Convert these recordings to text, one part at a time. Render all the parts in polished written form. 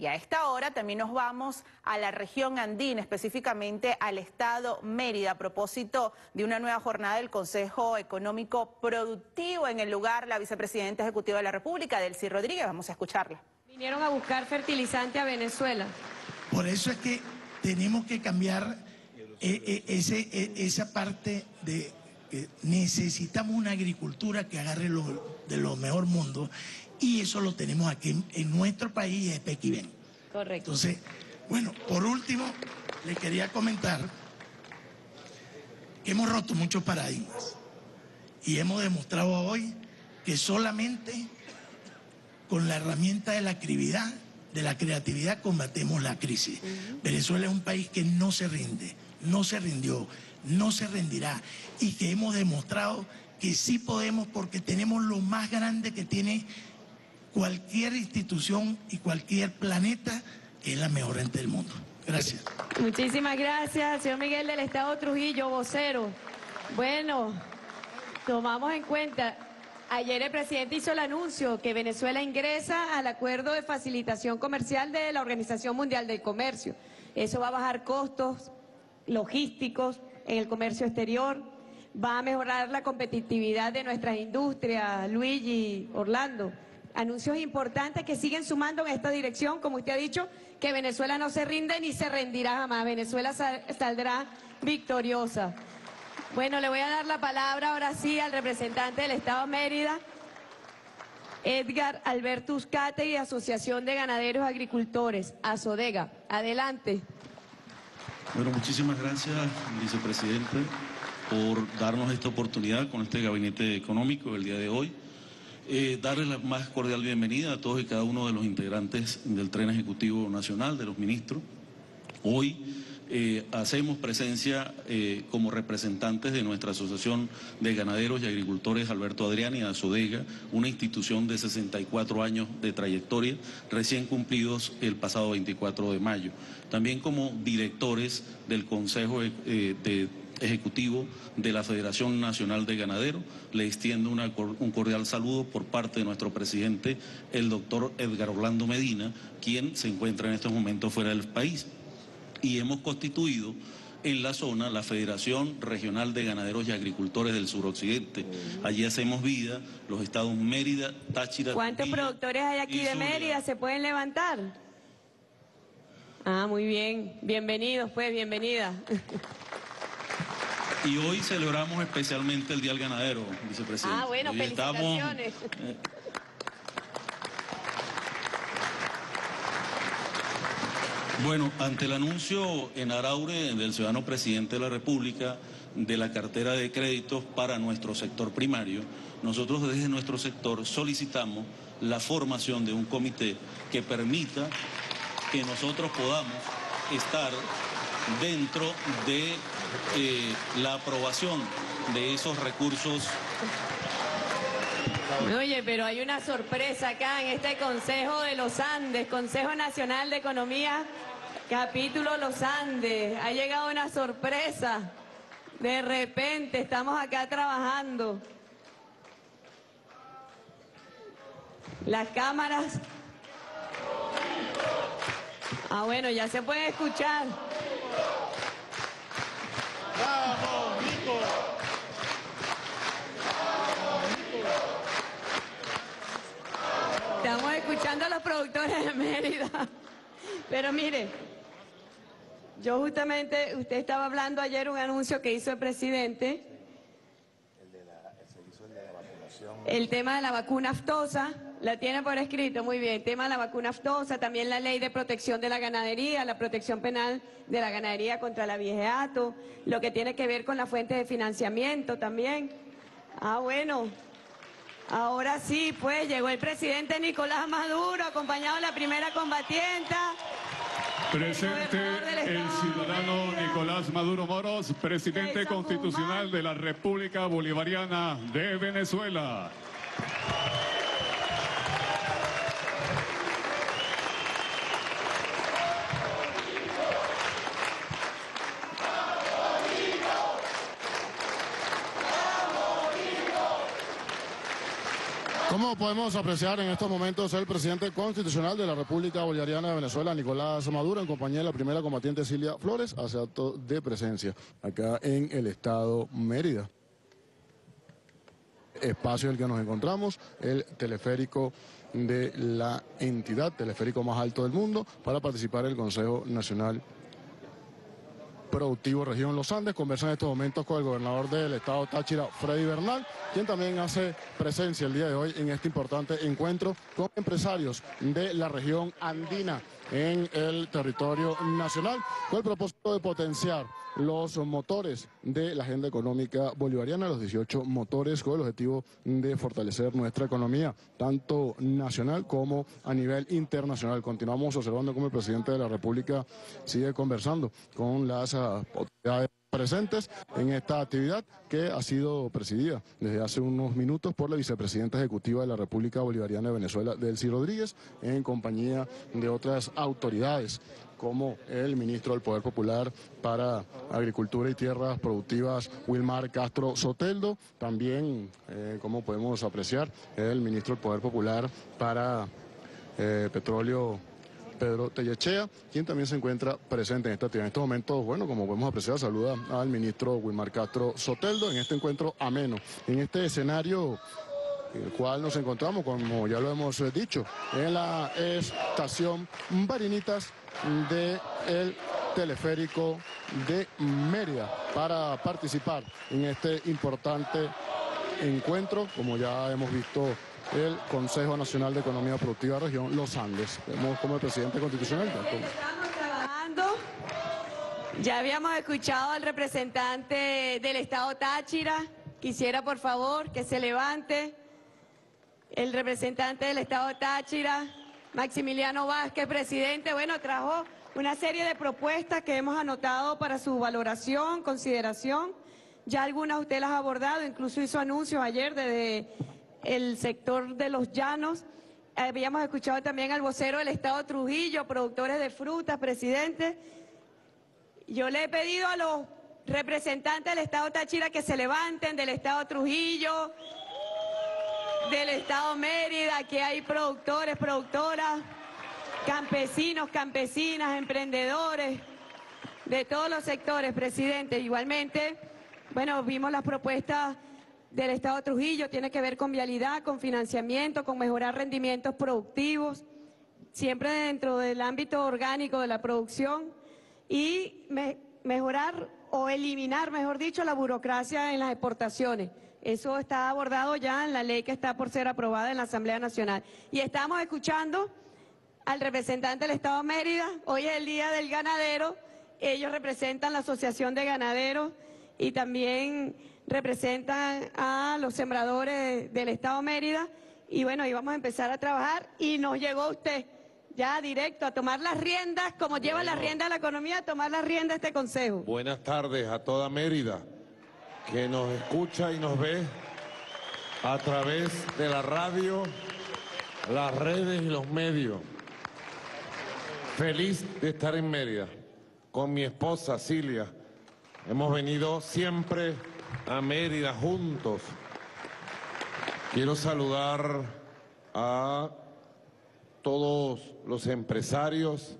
Y a esta hora también nos vamos a la región andina, específicamente al estado Mérida, a propósito de una nueva jornada del Consejo Económico Productivo. En el lugar, la vicepresidenta ejecutiva de la República, Delcy Rodríguez. Vamos a escucharla. Vinieron a buscar fertilizante a Venezuela. Por eso es que tenemos que cambiar esa parte de que necesitamos una agricultura que agarre de lo mejor mundo, y eso lo tenemos aquí en nuestro país, es Pequibén. Correcto. Entonces, bueno, por último, le quería comentar que hemos roto muchos paradigmas y hemos demostrado hoy que solamente con la herramienta de la creatividad combatemos la crisis. Venezuela es un país que no se rinde, no se rindió, no se rendirá, y que hemos demostrado que sí podemos, porque tenemos lo más grande que tiene cualquier institución y cualquier planeta, que es la mejor gente del mundo. Gracias. Muchísimas gracias, señor Miguel del Estado Trujillo, vocero. Bueno, tomamos en cuenta, ayer el presidente hizo el anuncio que Venezuela ingresa al acuerdo de facilitación comercial de la Organización Mundial del Comercio. Eso va a bajar costos logísticos en el comercio exterior, va a mejorar la competitividad de nuestras industrias. Luigi, Orlando, anuncios importantes que siguen sumando en esta dirección. Como usted ha dicho, que Venezuela no se rinde ni se rendirá jamás. Venezuela saldrá victoriosa. Bueno, le voy a dar la palabra ahora sí al representante del Estado Mérida, Edgar Alberto Uzcategui, Asociación de Ganaderos Agricultores, ASODEGA. Adelante. Bueno, muchísimas gracias, vicepresidente, por darnos esta oportunidad con este gabinete económico el día de hoy. Darle la más cordial bienvenida a todos y cada uno de los integrantes del Tren Ejecutivo Nacional, de los ministros. Hoy hacemos presencia como representantes de nuestra Asociación de Ganaderos y Agricultores Alberto Adriani, ASODEGA, una institución de 64 años de trayectoria, recién cumplidos el pasado 24 de mayo. También como directores del Consejo Ejecutivo de la Federación Nacional de Ganaderos, le extiendo un cordial saludo por parte de nuestro presidente, el doctor Edgar Orlando Medina, quien se encuentra en estos momentos fuera del país. Y hemos constituido en la zona la Federación Regional de Ganaderos y Agricultores del Suroccidente. Allí hacemos vida los estados Mérida, Táchira... ¿Cuántos productores hay aquí de Mérida? ¿Se pueden levantar? Ah, muy bien. Bienvenidos, pues, bienvenida. Y hoy celebramos especialmente el Día del Ganadero, vicepresidente. Ah, bueno, hoy felicitaciones. Bueno, ante el anuncio en Araure del ciudadano presidente de la República de la cartera de créditos para nuestro sector primario, nosotros desde nuestro sector solicitamos la formación de un comité que permita que nosotros podamos estar dentro de la aprobación de esos recursos. Oye, pero hay una sorpresa acá en este Consejo de los Andes, Consejo Nacional de Economía, capítulo Los Andes. Ha llegado una sorpresa. De repente estamos acá trabajando. Las cámaras. Ah, bueno, ya se puede escuchar. ¡Vamos, Nico! Estamos escuchando a los productores de Mérida. Pero mire, yo justamente, usted estaba hablando ayer un anuncio que hizo el presidente. El tema de la vacuna aftosa, la tiene por escrito, muy bien. El tema de la vacuna aftosa, también la ley de protección de la ganadería, la protección penal de la ganadería contra el avigeato, lo que tiene que ver con la fuente de financiamiento también. Ah, bueno. Ahora sí, pues, llegó el presidente Nicolás Maduro, acompañado de la primera combatienta. Presente el ciudadano Nicolás Maduro Moros, presidente constitucional de la República Bolivariana de Venezuela. Como podemos apreciar en estos momentos, el presidente constitucional de la República Bolivariana de Venezuela, Nicolás Maduro, en compañía de la primera combatiente Cilia Flores, hace acto de presencia acá en el estado Mérida. Espacio en el que nos encontramos, el teleférico de la entidad, teleférico más alto del mundo, para participar en el Consejo Nacional Productivo Región Los Andes. Conversa en estos momentos con el gobernador del estado Táchira, Freddy Bernal, quien también hace presencia el día de hoy en este importante encuentro con empresarios de la región andina en el territorio nacional, con el propósito de potenciar los motores de la agenda económica bolivariana, los 18 motores, con el objetivo de fortalecer nuestra economía, tanto nacional como a nivel internacional. Continuamos observando cómo el presidente de la República sigue conversando con las autoridades presentes en esta actividad, que ha sido presidida desde hace unos minutos por la vicepresidenta ejecutiva de la República Bolivariana de Venezuela, Delcy Rodríguez, en compañía de otras autoridades, como el ministro del Poder Popular para Agricultura y Tierras Productivas, Wilmar Castro Soteldo, también, como podemos apreciar, el ministro del Poder Popular para Petróleo, Pedro Tellechea, quien también se encuentra presente en esta actividad. En estos momentos, bueno, como podemos apreciar, saluda al ministro Wilmar Castro Soteldo en este encuentro ameno, en este escenario en el cual nos encontramos, como ya lo hemos dicho, en la estación Barinitas del teleférico de Mérida, para participar en este importante encuentro, como ya hemos visto, el Consejo Nacional de Economía Productiva Región Los Andes. Vemos como el presidente constitucional. Estamos trabajando. Ya habíamos escuchado al representante del estado Táchira. Quisiera, por favor, que se levante el representante del estado Táchira, Maximiliano Vázquez, presidente. Bueno, trajo una serie de propuestas que hemos anotado para su valoración, consideración. Ya algunas usted las ha abordado, incluso hizo anuncios ayer desde el sector de los llanos. Habíamos escuchado también al vocero del estado Trujillo, productores de frutas, presidente. Yo le he pedido a los representantes del estado Táchira que se levanten, del estado Trujillo, del estado Mérida, que hay productores, productoras, campesinos, campesinas, emprendedores, de todos los sectores, presidente. Igualmente, bueno, vimos las propuestas del estado Trujillo, tiene que ver con vialidad, con financiamiento, con mejorar rendimientos productivos, siempre dentro del ámbito orgánico de la producción, y mejorar o eliminar, mejor dicho, la burocracia en las exportaciones. Eso está abordado ya en la ley que está por ser aprobada en la Asamblea Nacional. Y estamos escuchando al representante del estado Mérida. Hoy es el Día del Ganadero, ellos representan la Asociación de Ganaderos y también representan a los sembradores del estado Mérida, y bueno, íbamos a empezar a trabajar y nos llegó usted ya directo a tomar las riendas, como lleva las riendas de la economía, a tomar las riendas de este consejo. Buenas tardes a toda Mérida, que nos escucha y nos ve a través de la radio, las redes y los medios. Feliz de estar en Mérida con mi esposa Cilia. Hemos venido siempre a Mérida juntos. Quiero saludar a todos los empresarios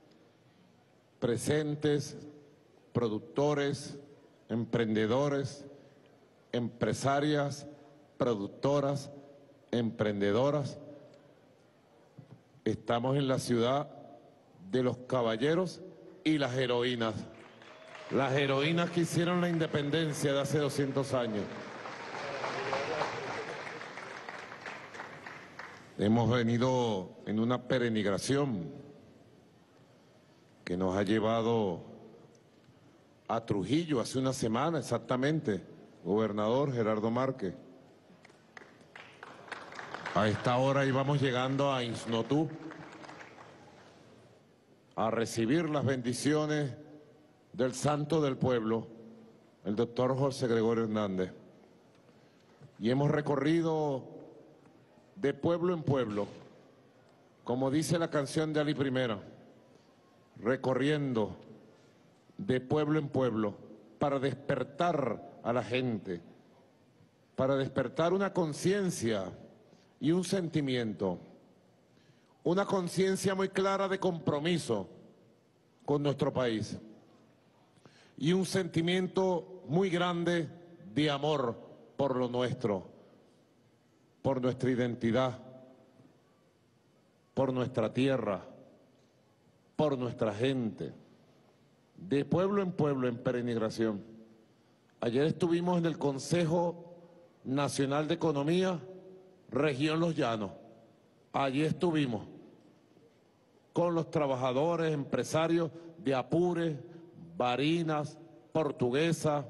presentes, productores, emprendedores, empresarias, productoras, emprendedoras. Estamos en la ciudad de los caballeros y las heroínas. Las heroínas que hicieron la independencia de hace 200 años. Hemos venido en una peregrinación que nos ha llevado a Trujillo hace una semana exactamente, gobernador Gerardo Márquez. A esta hora íbamos llegando a Isnotú a recibir las bendiciones del santo del pueblo, el doctor José Gregorio Hernández. Y hemos recorrido de pueblo en pueblo, como dice la canción de Ali Primera, recorriendo de pueblo en pueblo para despertar a la gente, para despertar una conciencia y un sentimiento, una conciencia muy clara de compromiso con nuestro país y un sentimiento muy grande de amor por lo nuestro, por nuestra identidad, por nuestra tierra, por nuestra gente, de pueblo en peregrinación. Ayer estuvimos en el Consejo Nacional de Economía, Región Los Llanos. Allí estuvimos con los trabajadores, empresarios de Apure, Barinas, Portuguesa.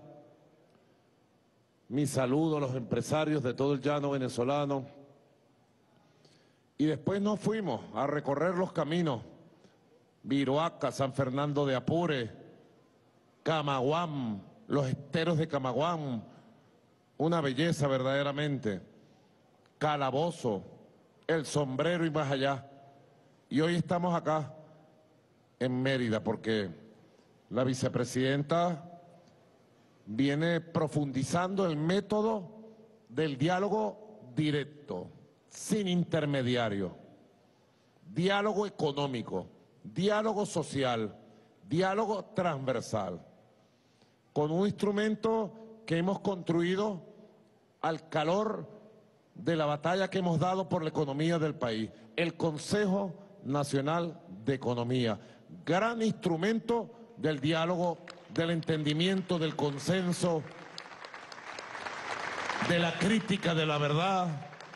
Mi saludo a los empresarios de todo el llano venezolano. Y después nos fuimos a recorrer los caminos, Viroaca, San Fernando de Apure, Camaguán, los esteros de Camaguán, una belleza verdaderamente, Calabozo, El Sombrero y más allá. Y hoy estamos acá en Mérida porque la vicepresidenta viene profundizando el método del diálogo directo, sin intermediario, diálogo económico, diálogo social, diálogo transversal, con un instrumento que hemos construido al calor de la batalla que hemos dado por la economía del país, el Consejo Nacional de Economía, gran instrumento del diálogo, del entendimiento, del consenso, de la crítica de la verdad.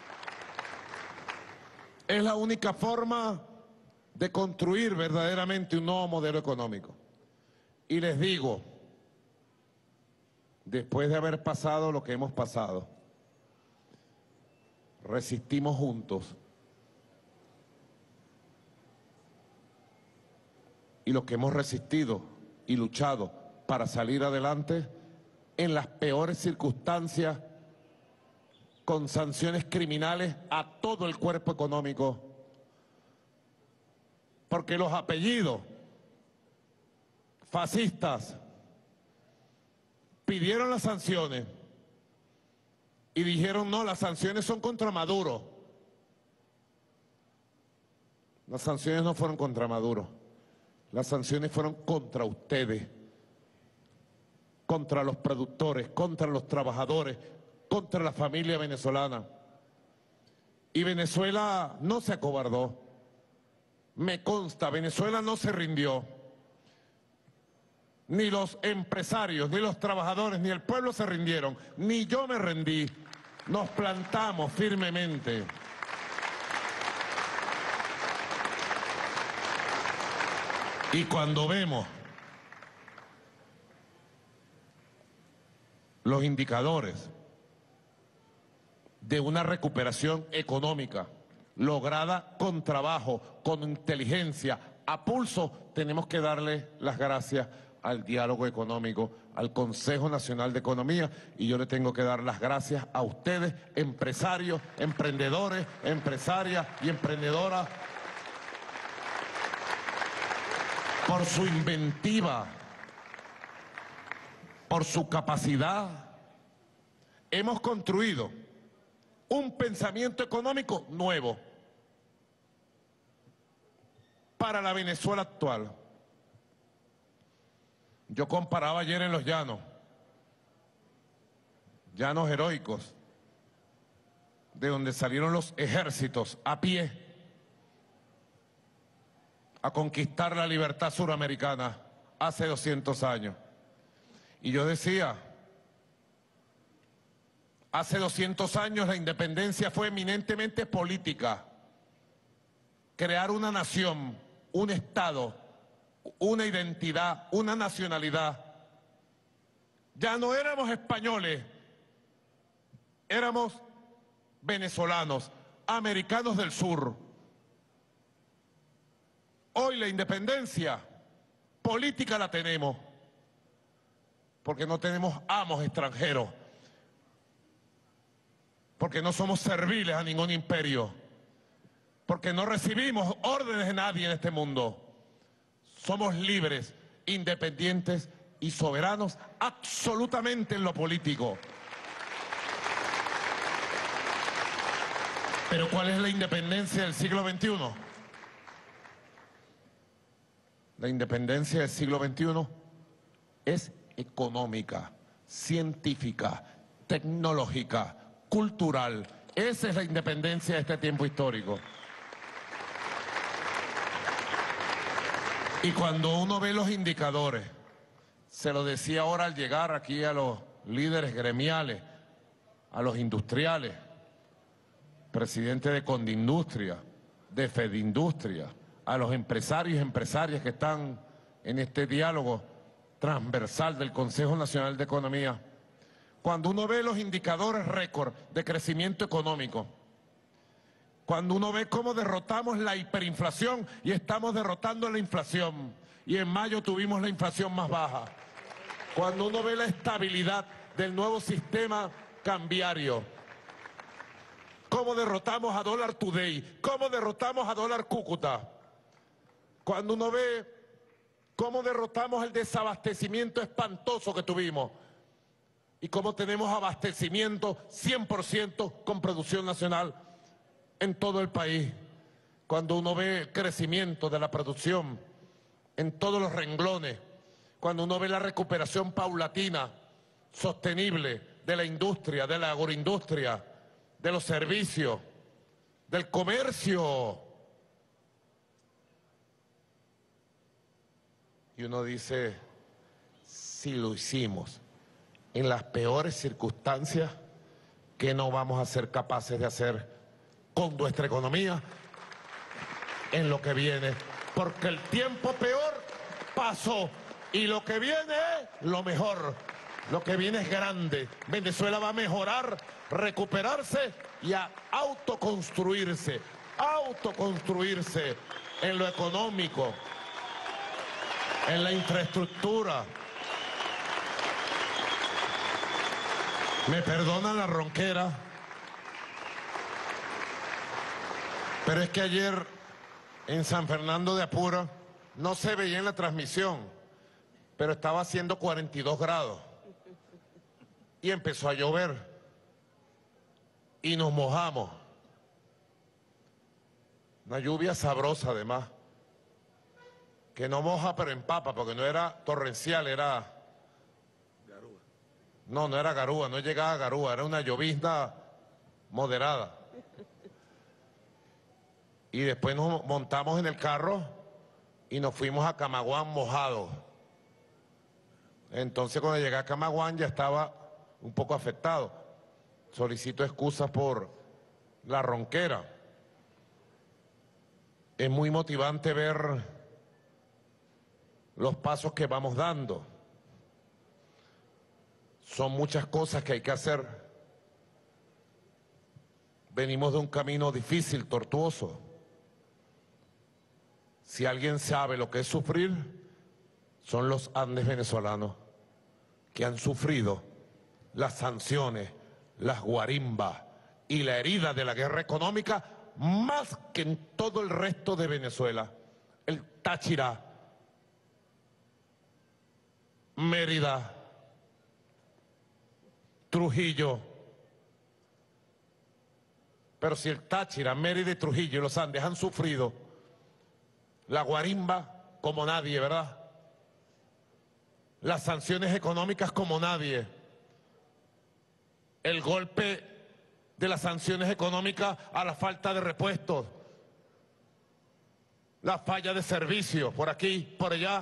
Es la única forma de construir verdaderamente un nuevo modelo económico. Y les digo, después de haber pasado lo que hemos pasado, resistimos juntos. Y lo que hemos resistido y luchado para salir adelante en las peores circunstancias, con sanciones criminales a todo el cuerpo económico, porque los apellidos fascistas pidieron las sanciones y dijeron no, las sanciones son contra Maduro. Las sanciones no fueron contra Maduro, las sanciones fueron contra ustedes, contra los productores, contra los trabajadores, contra la familia venezolana. Y Venezuela no se acobardó. Me consta, Venezuela no se rindió. Ni los empresarios, ni los trabajadores, ni el pueblo se rindieron. Ni yo me rendí. Nos plantamos firmemente. Y cuando vemos los indicadores de una recuperación económica lograda con trabajo, con inteligencia, a pulso, tenemos que darle las gracias al diálogo económico, al Consejo Nacional de Economía, y yo le tengo que dar las gracias a ustedes, empresarios, emprendedores, empresarias y emprendedoras, por su inventiva, por su capacidad. Hemos construido un pensamiento económico nuevo para la Venezuela actual. Yo comparaba ayer en los llanos heroicos, de donde salieron los ejércitos a pie a conquistar la libertad suramericana hace 200 años. Y yo decía, hace 200 años la independencia fue eminentemente política. Crear una nación, un Estado, una identidad, una nacionalidad. Ya no éramos españoles, éramos venezolanos, americanos del sur. Hoy la independencia política la tenemos, porque no tenemos amos extranjeros, porque no somos serviles a ningún imperio, porque no recibimos órdenes de nadie en este mundo. Somos libres, independientes y soberanos absolutamente en lo político. Pero ¿cuál es la independencia del siglo XXI? La independencia del siglo XXI es económica, científica, tecnológica, cultural. Esa es la independencia de este tiempo histórico. Y cuando uno ve los indicadores, se lo decía ahora al llegar aquí a los líderes gremiales, a los industriales, presidente de Condindustria, de Fedindustria, a los empresarios y empresarias que están en este diálogo transversal del Consejo Nacional de Economía. Cuando uno ve los indicadores récord de crecimiento económico, cuando uno ve cómo derrotamos la hiperinflación y estamos derrotando la inflación, y en mayo tuvimos la inflación más baja, cuando uno ve la estabilidad del nuevo sistema cambiario, cómo derrotamos a dólar today, cómo derrotamos a dólar Cúcuta, cuando uno ve cómo derrotamos el desabastecimiento espantoso que tuvimos y cómo tenemos abastecimiento 100% con producción nacional en todo el país, cuando uno ve el crecimiento de la producción en todos los renglones, cuando uno ve la recuperación paulatina, sostenible de la industria, de la agroindustria, de los servicios, del comercio. Y uno dice, si lo hicimos en las peores circunstancias, ¿qué no vamos a ser capaces de hacer con nuestra economía en lo que viene? Porque el tiempo peor pasó y lo que viene es lo mejor. Lo que viene es grande. Venezuela va a mejorar, recuperarse y a autoconstruirse en lo económico, en la infraestructura. Me perdonan la ronquera, pero es que ayer en San Fernando de Apura no se veía en la transmisión, pero estaba haciendo 42 grados y empezó a llover y nos mojamos. Una lluvia sabrosa además, que no moja pero empapa, porque no era torrencial, era... No, no era garúa, no llegaba a garúa, era una llovizna moderada. Y después nos montamos en el carro y nos fuimos a Camaguán mojados. Entonces cuando llegué a Camaguán ya estaba un poco afectado. Solicito excusas por la ronquera. Es muy motivante ver los pasos que vamos dando. Son muchas cosas que hay que hacer. Venimos de un camino difícil, tortuoso. Si alguien sabe lo que es sufrir, son los Andes venezolanos, que han sufrido las sanciones, las guarimbas y la herida de la guerra económica más que en todo el resto de Venezuela. El Táchira, Mérida, Trujillo. Pero si el Táchira, Mérida y Trujillo y los Andes han sufrido la guarimba como nadie, ¿verdad? Las sanciones económicas como nadie. El golpe de las sanciones económicas a la falta de repuestos. La falla de servicios por aquí, por allá.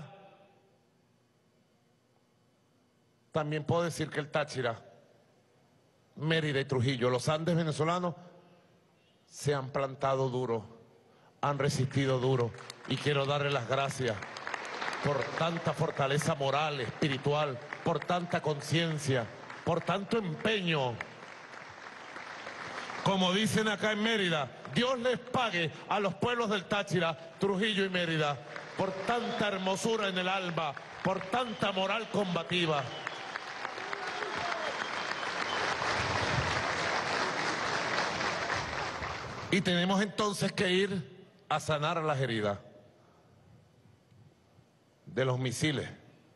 También puedo decir que el Táchira, Mérida y Trujillo, los Andes venezolanos, se han plantado duro, han resistido duro, y quiero darle las gracias por tanta fortaleza moral, espiritual, por tanta conciencia, por tanto empeño. Como dicen acá en Mérida, Dios les pague a los pueblos del Táchira, Trujillo y Mérida, por tanta hermosura en el alma, por tanta moral combativa. Y tenemos entonces que ir a sanar las heridas de los misiles,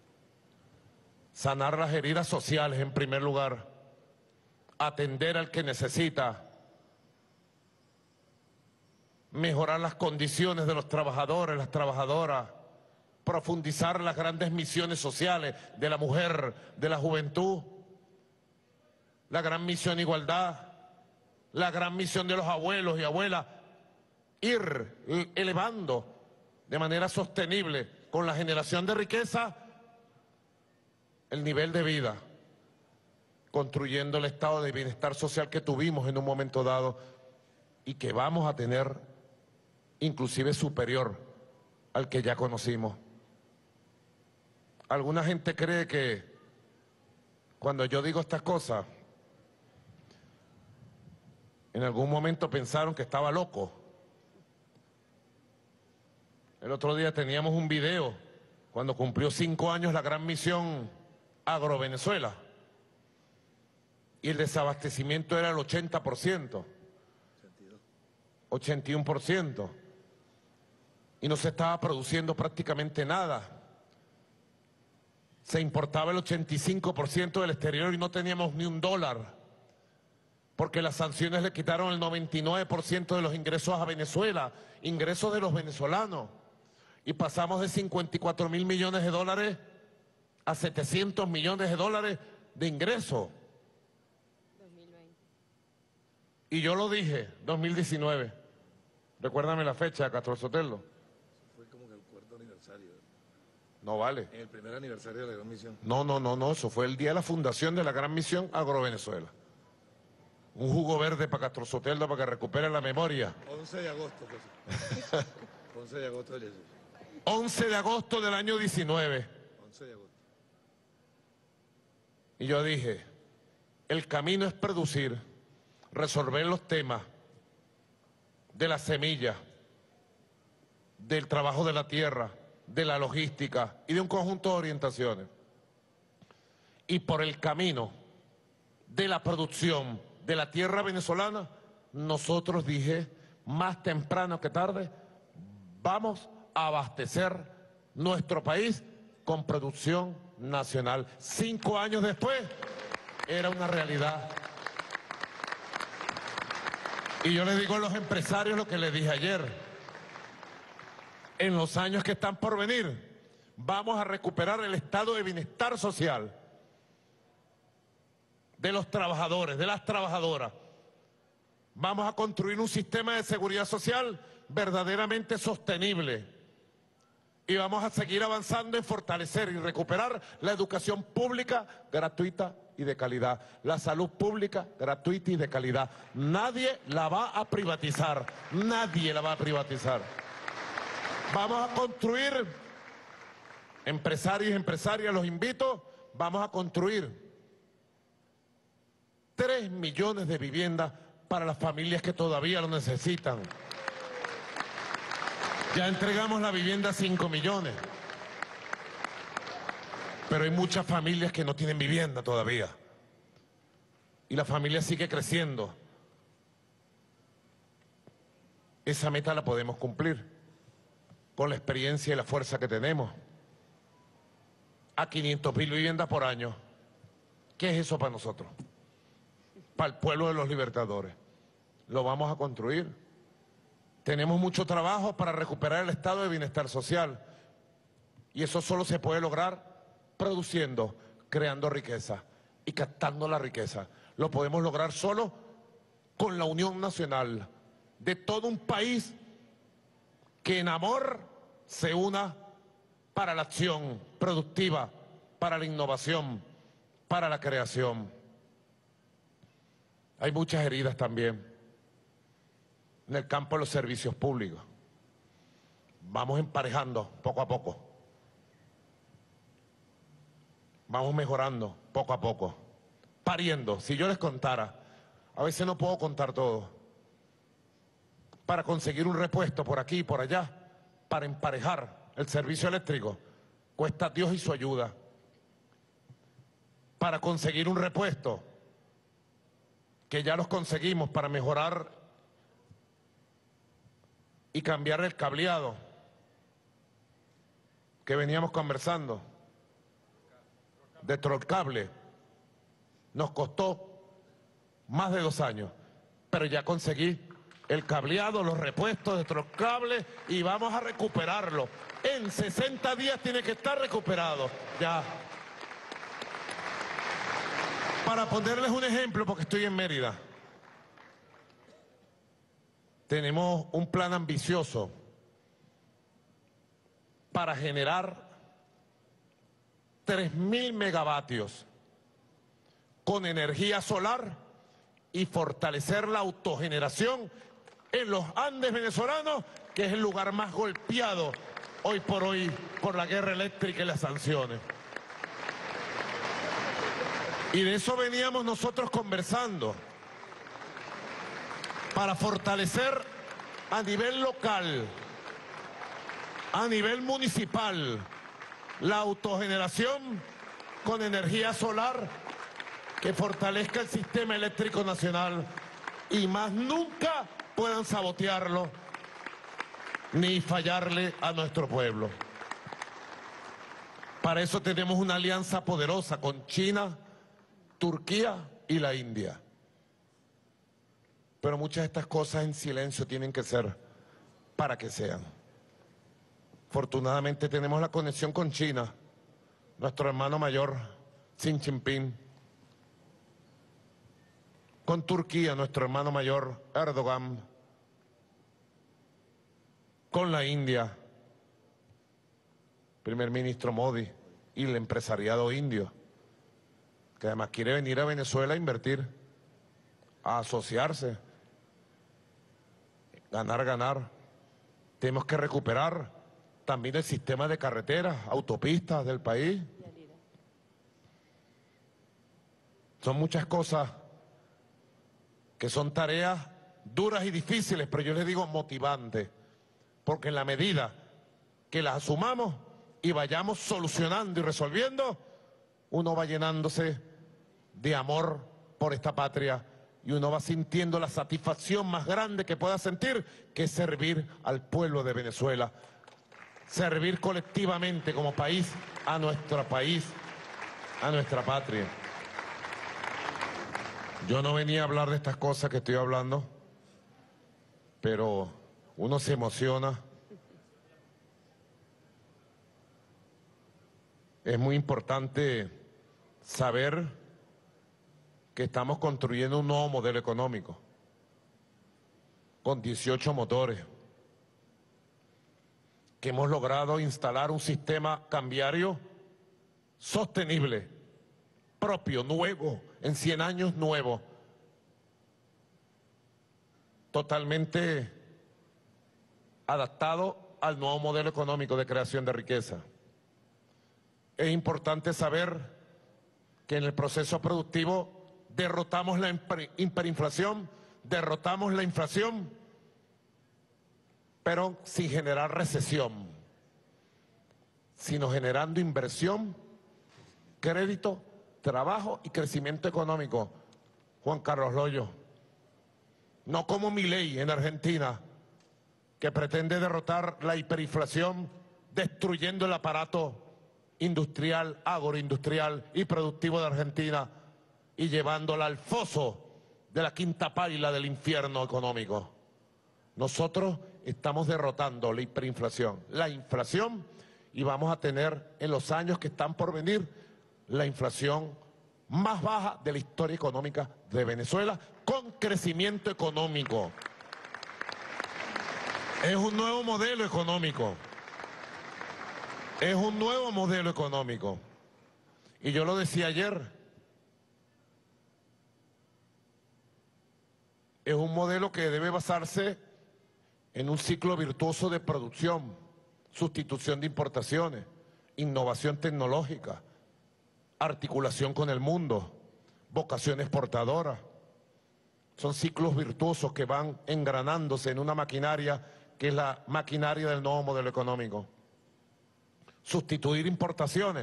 sanar las heridas sociales en primer lugar, atender al que necesita, mejorar las condiciones de los trabajadores, las trabajadoras, profundizar las grandes misiones sociales de la mujer, de la juventud, la gran misión igualdad, la gran misión de los abuelos y abuelas, ir elevando de manera sostenible con la generación de riqueza el nivel de vida, construyendo el estado de bienestar social que tuvimos en un momento dado y que vamos a tener inclusive superior al que ya conocimos. Alguna gente cree que cuando yo digo estas cosas, en algún momento pensaron que estaba loco. El otro día teníamos un video cuando cumplió 5 años la gran misión Agrovenezuela y el desabastecimiento era el 80%, 81%, y no se estaba produciendo prácticamente nada. Se importaba el 85% del exterior y no teníamos ni $1, porque las sanciones le quitaron el 99% de los ingresos a Venezuela, ingresos de los venezolanos, y pasamos de 54.000 millones de dólares a 700 millones de dólares de ingresos. 2020. Y yo lo dije, 2019. Recuérdame la fecha, Castro Sotelo. Fue como que el 4º aniversario. No vale. En el primer aniversario de la Gran Misión. No, eso fue el día de la fundación de la Gran Misión Agrovenezuela. Un jugo verde para Castro Sotelo para que recupere la memoria. 11 de agosto, José. 11 de agosto del 18. 11 de agosto del año 19. 11 de agosto. Y yo dije, el camino es producir, resolver los temas de la semilla, del trabajo de la tierra, de la logística y de un conjunto de orientaciones. Y por el camino de la producción de la tierra venezolana, nosotros dije, más temprano que tarde, vamos a abastecer nuestro país con producción nacional. 5 años después, era una realidad. Y yo les digo a los empresarios lo que les dije ayer. En los años que están por venir, vamos a recuperar el estado de bienestar social de los trabajadores, de las trabajadoras. Vamos a construir un sistema de seguridad social verdaderamente sostenible. Y vamos a seguir avanzando en fortalecer y recuperar la educación pública gratuita y de calidad, la salud pública gratuita y de calidad. Nadie la va a privatizar, nadie la va a privatizar. Vamos a construir, empresarios y empresarias, los invito, vamos a construir 3 millones de viviendas para las familias que todavía lo necesitan. Ya entregamos la vivienda a 5 millones. Pero hay muchas familias que no tienen vivienda todavía. Y la familia sigue creciendo. Esa meta la podemos cumplir con la experiencia y la fuerza que tenemos. A 500.000 viviendas por año. ¿Qué es eso para nosotros? Para el pueblo de los libertadores. Lo vamos a construir. Tenemos mucho trabajo para recuperar el estado de bienestar social. Y eso solo se puede lograr produciendo, creando riqueza y captando la riqueza. Lo podemos lograr solo con la unión nacional de todo un país que en amor se una para la acción productiva, para la innovación, para la creación. Hay muchas heridas también en el campo de los servicios públicos. Vamos emparejando poco a poco. Vamos mejorando poco a poco. Pariendo. Si yo les contara, a veces no puedo contar todo. Para conseguir un repuesto por aquí y por allá, para emparejar el servicio eléctrico, cuesta Dios y su ayuda. Para conseguir un repuesto, que ya los conseguimos para mejorar y cambiar el cableado que veníamos conversando de Trollcable, nos costó más de 2 años, pero ya conseguí el cableado, los repuestos de nuestros cables y vamos a recuperarlo. En 60 días tiene que estar recuperado. Ya. Para ponerles un ejemplo, porque estoy en Mérida, tenemos un plan ambicioso para generar 3.000 megavatios con energía solar y fortalecer la autogeneración en los Andes venezolanos, que es el lugar más golpeado hoy por la guerra eléctrica y las sanciones. Y de eso veníamos nosotros conversando, para fortalecer a nivel local, a nivel municipal, la autogeneración con energía solar que fortalezca el sistema eléctrico nacional y más nunca puedan sabotearlo ni fallarle a nuestro pueblo. Para eso tenemos una alianza poderosa con China, Turquía y la India. Pero muchas de estas cosas en silencio tienen que ser para que sean. Afortunadamente tenemos la conexión con China, nuestro hermano mayor, Xi Jinping. Con Turquía, nuestro hermano mayor, Erdogan. Con la India, primer ministro Modi y el empresariado indio, que además quiere venir a Venezuela a invertir, a asociarse, ganar. Tenemos que recuperar también el sistema de carreteras, autopistas del país. Son muchas cosas que son tareas duras y difíciles, pero yo les digo motivantes, porque en la medida que las asumamos y vayamos solucionando y resolviendo, uno va llenándose de amor por esta patria y uno va sintiendo la satisfacción más grande que pueda sentir, que es servir al pueblo de Venezuela, servir colectivamente como país, a nuestra patria. Yo no venía a hablar de estas cosas que estoy hablando, pero uno se emociona. Es muy importante saber que estamos construyendo un nuevo modelo económico, con 18 motores, que hemos logrado instalar un sistema cambiario sostenible, propio, nuevo, en 100 años nuevo, totalmente adaptado al nuevo modelo económico de creación de riqueza. Es importante saber que en el proceso productivo derrotamos la hiperinflación, derrotamos la inflación, pero sin generar recesión, sino generando inversión, crédito, trabajo y crecimiento económico. Juan Carlos Loyo, no como Milei en Argentina, que pretende derrotar la hiperinflación destruyendo el aparato industrial, agroindustrial y productivo de Argentina y llevándola al foso de la quinta paila del infierno económico. Nosotros estamos derrotando la hiperinflación, la inflación, y vamos a tener en los años que están por venir la inflación más baja de la historia económica de Venezuela, con crecimiento económico. Es un nuevo modelo económico. Es un nuevo modelo económico. Y yo lo decía ayer, es un modelo que debe basarse en un ciclo virtuoso de producción, sustitución de importaciones, innovación tecnológica, articulación con el mundo, vocación exportadora. Son ciclos virtuosos que van engranándose en una maquinaria que es la maquinaria del nuevo modelo económico. Sustituir importaciones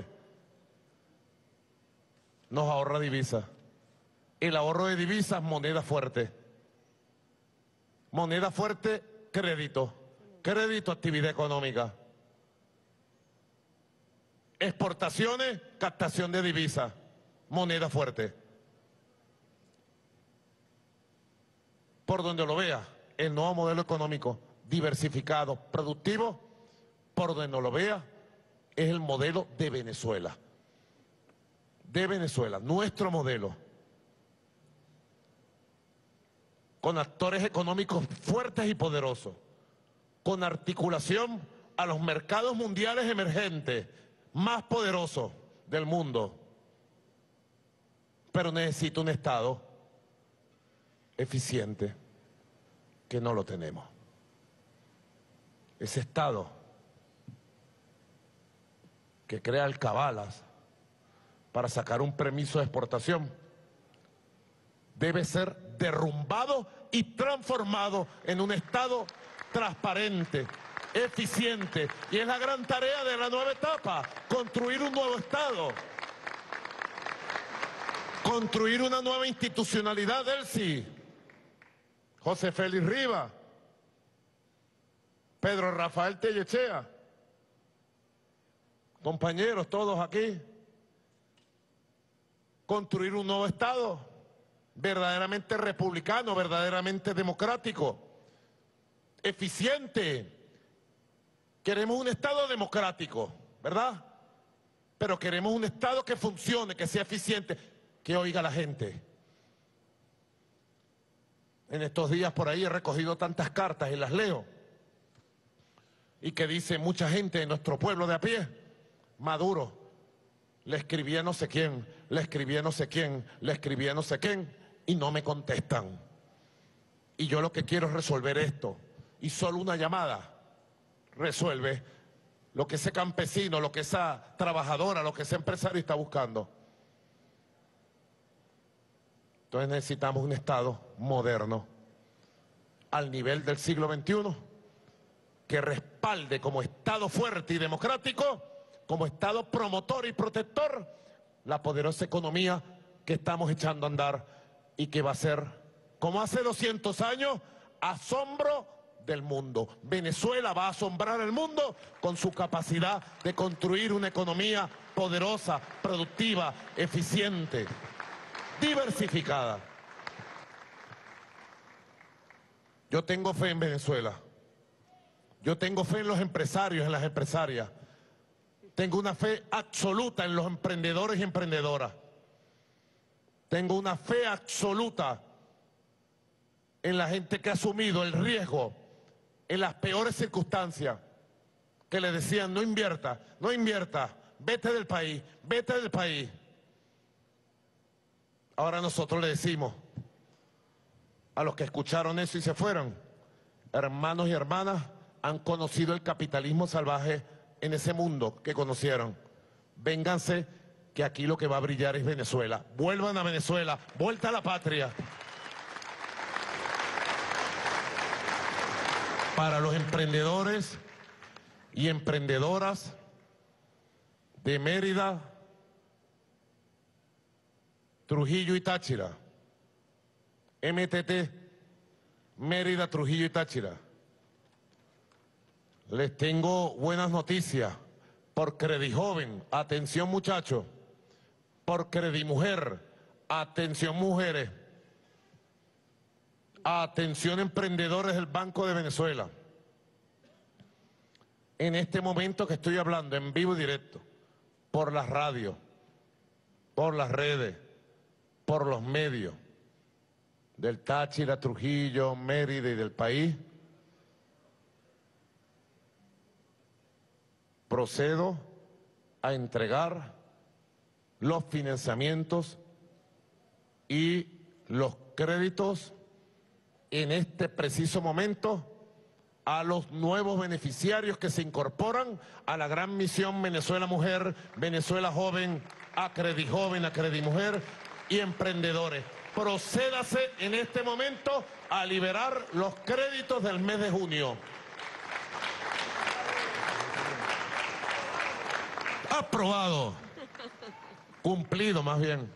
nos ahorra divisas. El ahorro de divisas, moneda fuerte. Moneda fuerte, crédito. Crédito, actividad económica. Exportaciones, captación de divisas. Moneda fuerte. Por donde lo vea, el nuevo modelo económico diversificado, productivo, por donde no lo vea, es el modelo de Venezuela. De Venezuela, nuestro modelo. Con actores económicos fuertes y poderosos, con articulación a los mercados mundiales emergentes, más poderosos del mundo. Pero necesita un Estado eficiente, que no lo tenemos. Ese Estado que crea alcabalas para sacar un permiso de exportación debe ser derrumbado y transformado en un Estado transparente, eficiente. Y es la gran tarea de la nueva etapa, construir un nuevo Estado, construir una nueva institucionalidad del sí. José Félix Rivas, Pedro Rafael Tellechea, compañeros todos aquí, construir un nuevo Estado verdaderamente republicano, verdaderamente democrático, eficiente. Queremos un Estado democrático, ¿verdad? Pero queremos un Estado que funcione, que sea eficiente, que oiga a la gente. En estos días por ahí he recogido tantas cartas y las leo, y que dice mucha gente de nuestro pueblo de a pie: Maduro le escribí a no sé quién, le escribí a no sé quién, le escribí a no sé quién, y no me contestan. Y yo lo que quiero es resolver esto, y solo una llamada resuelve lo que ese campesino, lo que esa trabajadora, lo que ese empresario está buscando. Entonces necesitamos un Estado moderno, al nivel del siglo XXI, que respalde como Estado fuerte y democrático, como Estado promotor y protector, la poderosa economía que estamos echando a andar y que va a ser, como hace 200 años, asombro del mundo. Venezuela va a asombrar al mundo con su capacidad de construir una economía poderosa, productiva, eficiente, diversificada. Yo tengo fe en Venezuela. Yo tengo fe en los empresarios, en las empresarias. Tengo una fe absoluta en los emprendedores y emprendedoras. Tengo una fe absoluta en la gente que ha asumido el riesgo en las peores circunstancias, que le decían: no invierta, no invierta, vete del país, vete del país. Ahora nosotros le decimos a los que escucharon eso y se fueron: hermanos y hermanas, han conocido el capitalismo salvaje en ese mundo que conocieron. Vénganse, que aquí lo que va a brillar es Venezuela. Vuelvan a Venezuela, vuelta a la patria. Para los emprendedores y emprendedoras de Mérida, Trujillo y Táchira, MTT, Mérida, Trujillo y Táchira, les tengo buenas noticias. Por Credijoven, atención muchachos. Por Credimujer, atención mujeres. Atención emprendedores del Banco de Venezuela. En este momento que estoy hablando en vivo y directo, por las radios, por las redes, por los medios del Táchira, Trujillo, Mérida y del país, procedo a entregar los financiamientos y los créditos en este preciso momento a los nuevos beneficiarios que se incorporan a la gran misión Venezuela Mujer, Venezuela Joven, a Credijoven, a Credimujer y emprendedores. Procédase en este momento a liberar los créditos del mes de junio. Aprobado. Cumplido, más bien.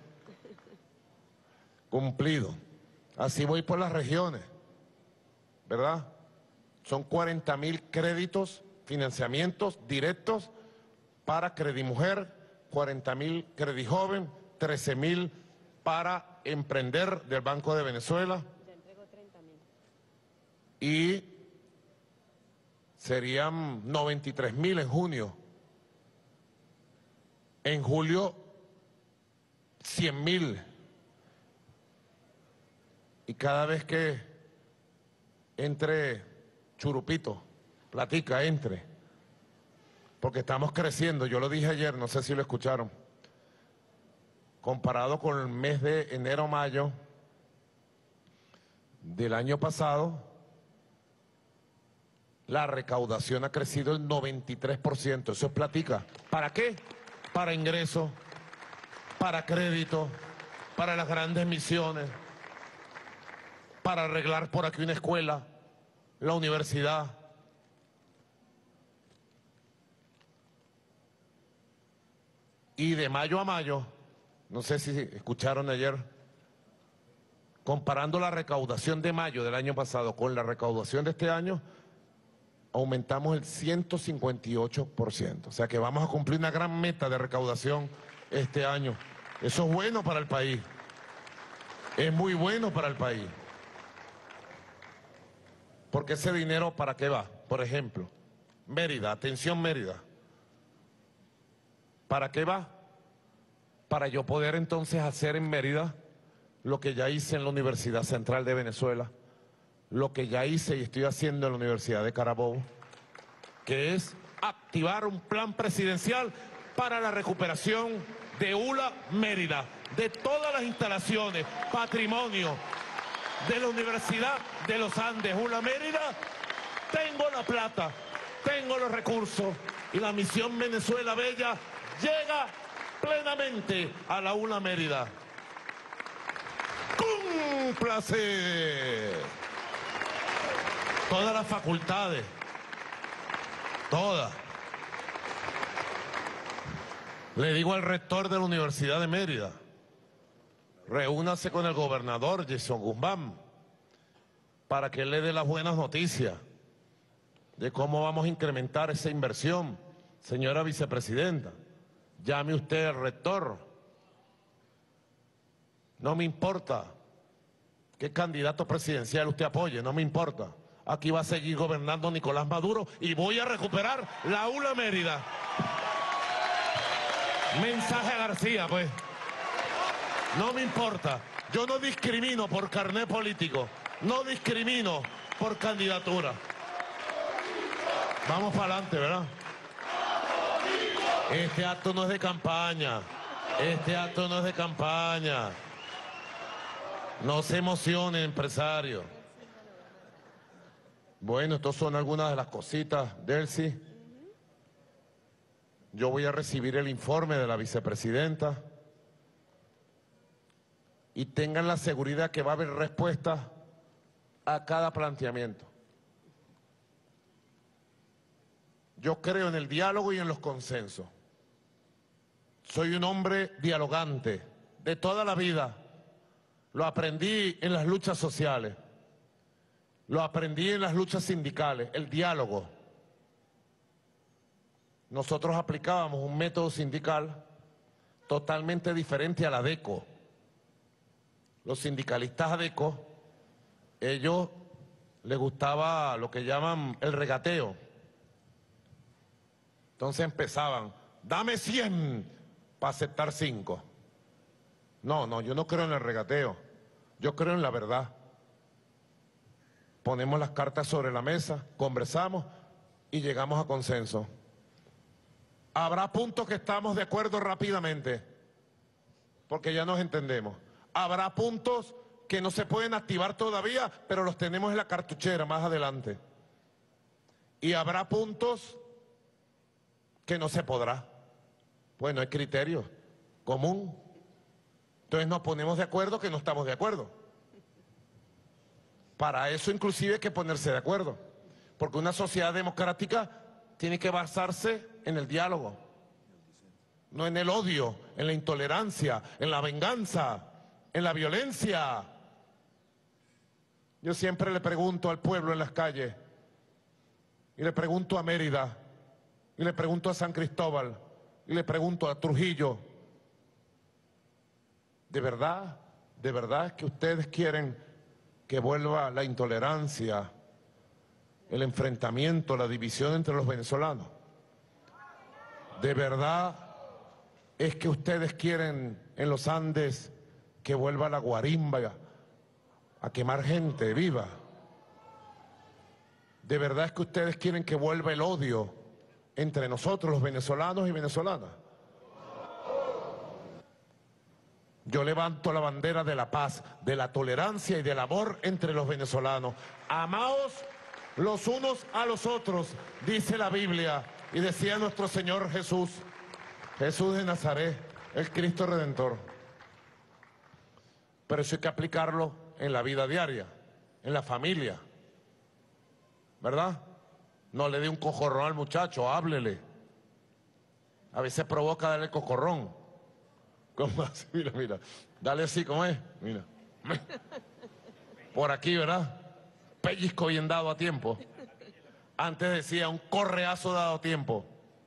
Cumplido. Así voy por las regiones, ¿verdad? Son 40.000 créditos, financiamientos directos para Credimujer, 40.000 Credijoven, 13.000 para Emprender del Banco de Venezuela. Ya entregó 30.000. y serían 93.000 en junio. En julio, 100.000. Y cada vez que entre Churupito, platica, entre, porque estamos creciendo. Yo lo dije ayer, no sé si lo escucharon. Comparado con el mes de enero-mayo del año pasado, la recaudación ha crecido el 93%. Eso es platica. ¿Para qué? Para ingresos, para crédito, para las grandes misiones, para arreglar por aquí una escuela, la universidad. Y de mayo a mayo, no sé si escucharon ayer, comparando la recaudación de mayo del año pasado con la recaudación de este año, aumentamos el 158%. O sea que vamos a cumplir una gran meta de recaudación este año. Eso es bueno para el país. Es muy bueno para el país. Porque ese dinero, ¿para qué va? Por ejemplo, Mérida, atención Mérida. ¿Para qué va? Para yo poder entonces hacer en Mérida lo que ya hice en la Universidad Central de Venezuela, lo que ya hice y estoy haciendo en la Universidad de Carabobo, que es activar un plan presidencial para la recuperación de ULA Mérida, de todas las instalaciones, patrimonio de la Universidad de los Andes, ULA Mérida. Tengo la plata, tengo los recursos y la misión Venezuela Bella llega plenamente a la ULA Mérida. ¡Cúmplase! Todas las facultades, todas. Le digo al rector de la Universidad de Mérida, reúnase con el gobernador Jason Guzmán para que él le dé las buenas noticias de cómo vamos a incrementar esa inversión. Señora vicepresidenta, llame usted al rector. No me importa qué candidato presidencial usted apoye, no me importa. Aquí va a seguir gobernando Nicolás Maduro y voy a recuperar la ULA Mérida. Mensaje a García, pues. No me importa. Yo no discrimino por carné político. No discrimino por candidatura. Vamos para adelante, ¿verdad? Este acto no es de campaña. Este acto no es de campaña. No se emocionen, empresarios. Bueno, estas son algunas de las cositas, Delcy. Yo voy a recibir el informe de la vicepresidenta y tengan la seguridad que va a haber respuesta a cada planteamiento. Yo creo en el diálogo y en los consensos. Soy un hombre dialogante de toda la vida. Lo aprendí en las luchas sociales. Lo aprendí en las luchas sindicales, el diálogo. Nosotros aplicábamos un método sindical totalmente diferente a la ADECO. Los sindicalistas ADECO, ellos les gustaba lo que llaman el regateo. Entonces empezaban, dame 100 para aceptar 5. No, yo no creo en el regateo, yo creo en la verdad. Ponemos las cartas sobre la mesa, conversamos y llegamos a consenso. Habrá puntos que estamos de acuerdo rápidamente, porque ya nos entendemos. Habrá puntos que no se pueden activar todavía, pero los tenemos en la cartuchera más adelante. Y habrá puntos que no se podrá. Bueno, hay criterio común. Entonces nos ponemos de acuerdo que no estamos de acuerdo. Para eso inclusive hay que ponerse de acuerdo, porque una sociedad democrática tiene que basarse en el diálogo, no en el odio, en la intolerancia, en la venganza, en la violencia. Yo siempre le pregunto al pueblo en las calles, y le pregunto a Mérida, y le pregunto a San Cristóbal, y le pregunto a Trujillo, ¿de verdad es que ustedes quieren que vuelva la intolerancia, el enfrentamiento, la división entre los venezolanos. ¿De verdad es que ustedes quieren en los Andes que vuelva la guarimba a quemar gente viva? ¿De verdad es que ustedes quieren que vuelva el odio entre nosotros, los venezolanos y venezolanas? Yo levanto la bandera de la paz, de la tolerancia y del amor entre los venezolanos. Amaos los unos a los otros, dice la Biblia, y decía nuestro Señor Jesús, Jesús de Nazaret, el Cristo Redentor. Pero eso hay que aplicarlo en la vida diaria, en la familia, ¿verdad? No le dé un cocorrón al muchacho, háblele. A veces provoca darle cocorrón. ¿Cómo así? Mira, mira. Dale así, ¿cómo es? Mira. Por aquí, ¿verdad? Pellizco bien dado a tiempo. Antes decía un correazo dado a tiempo.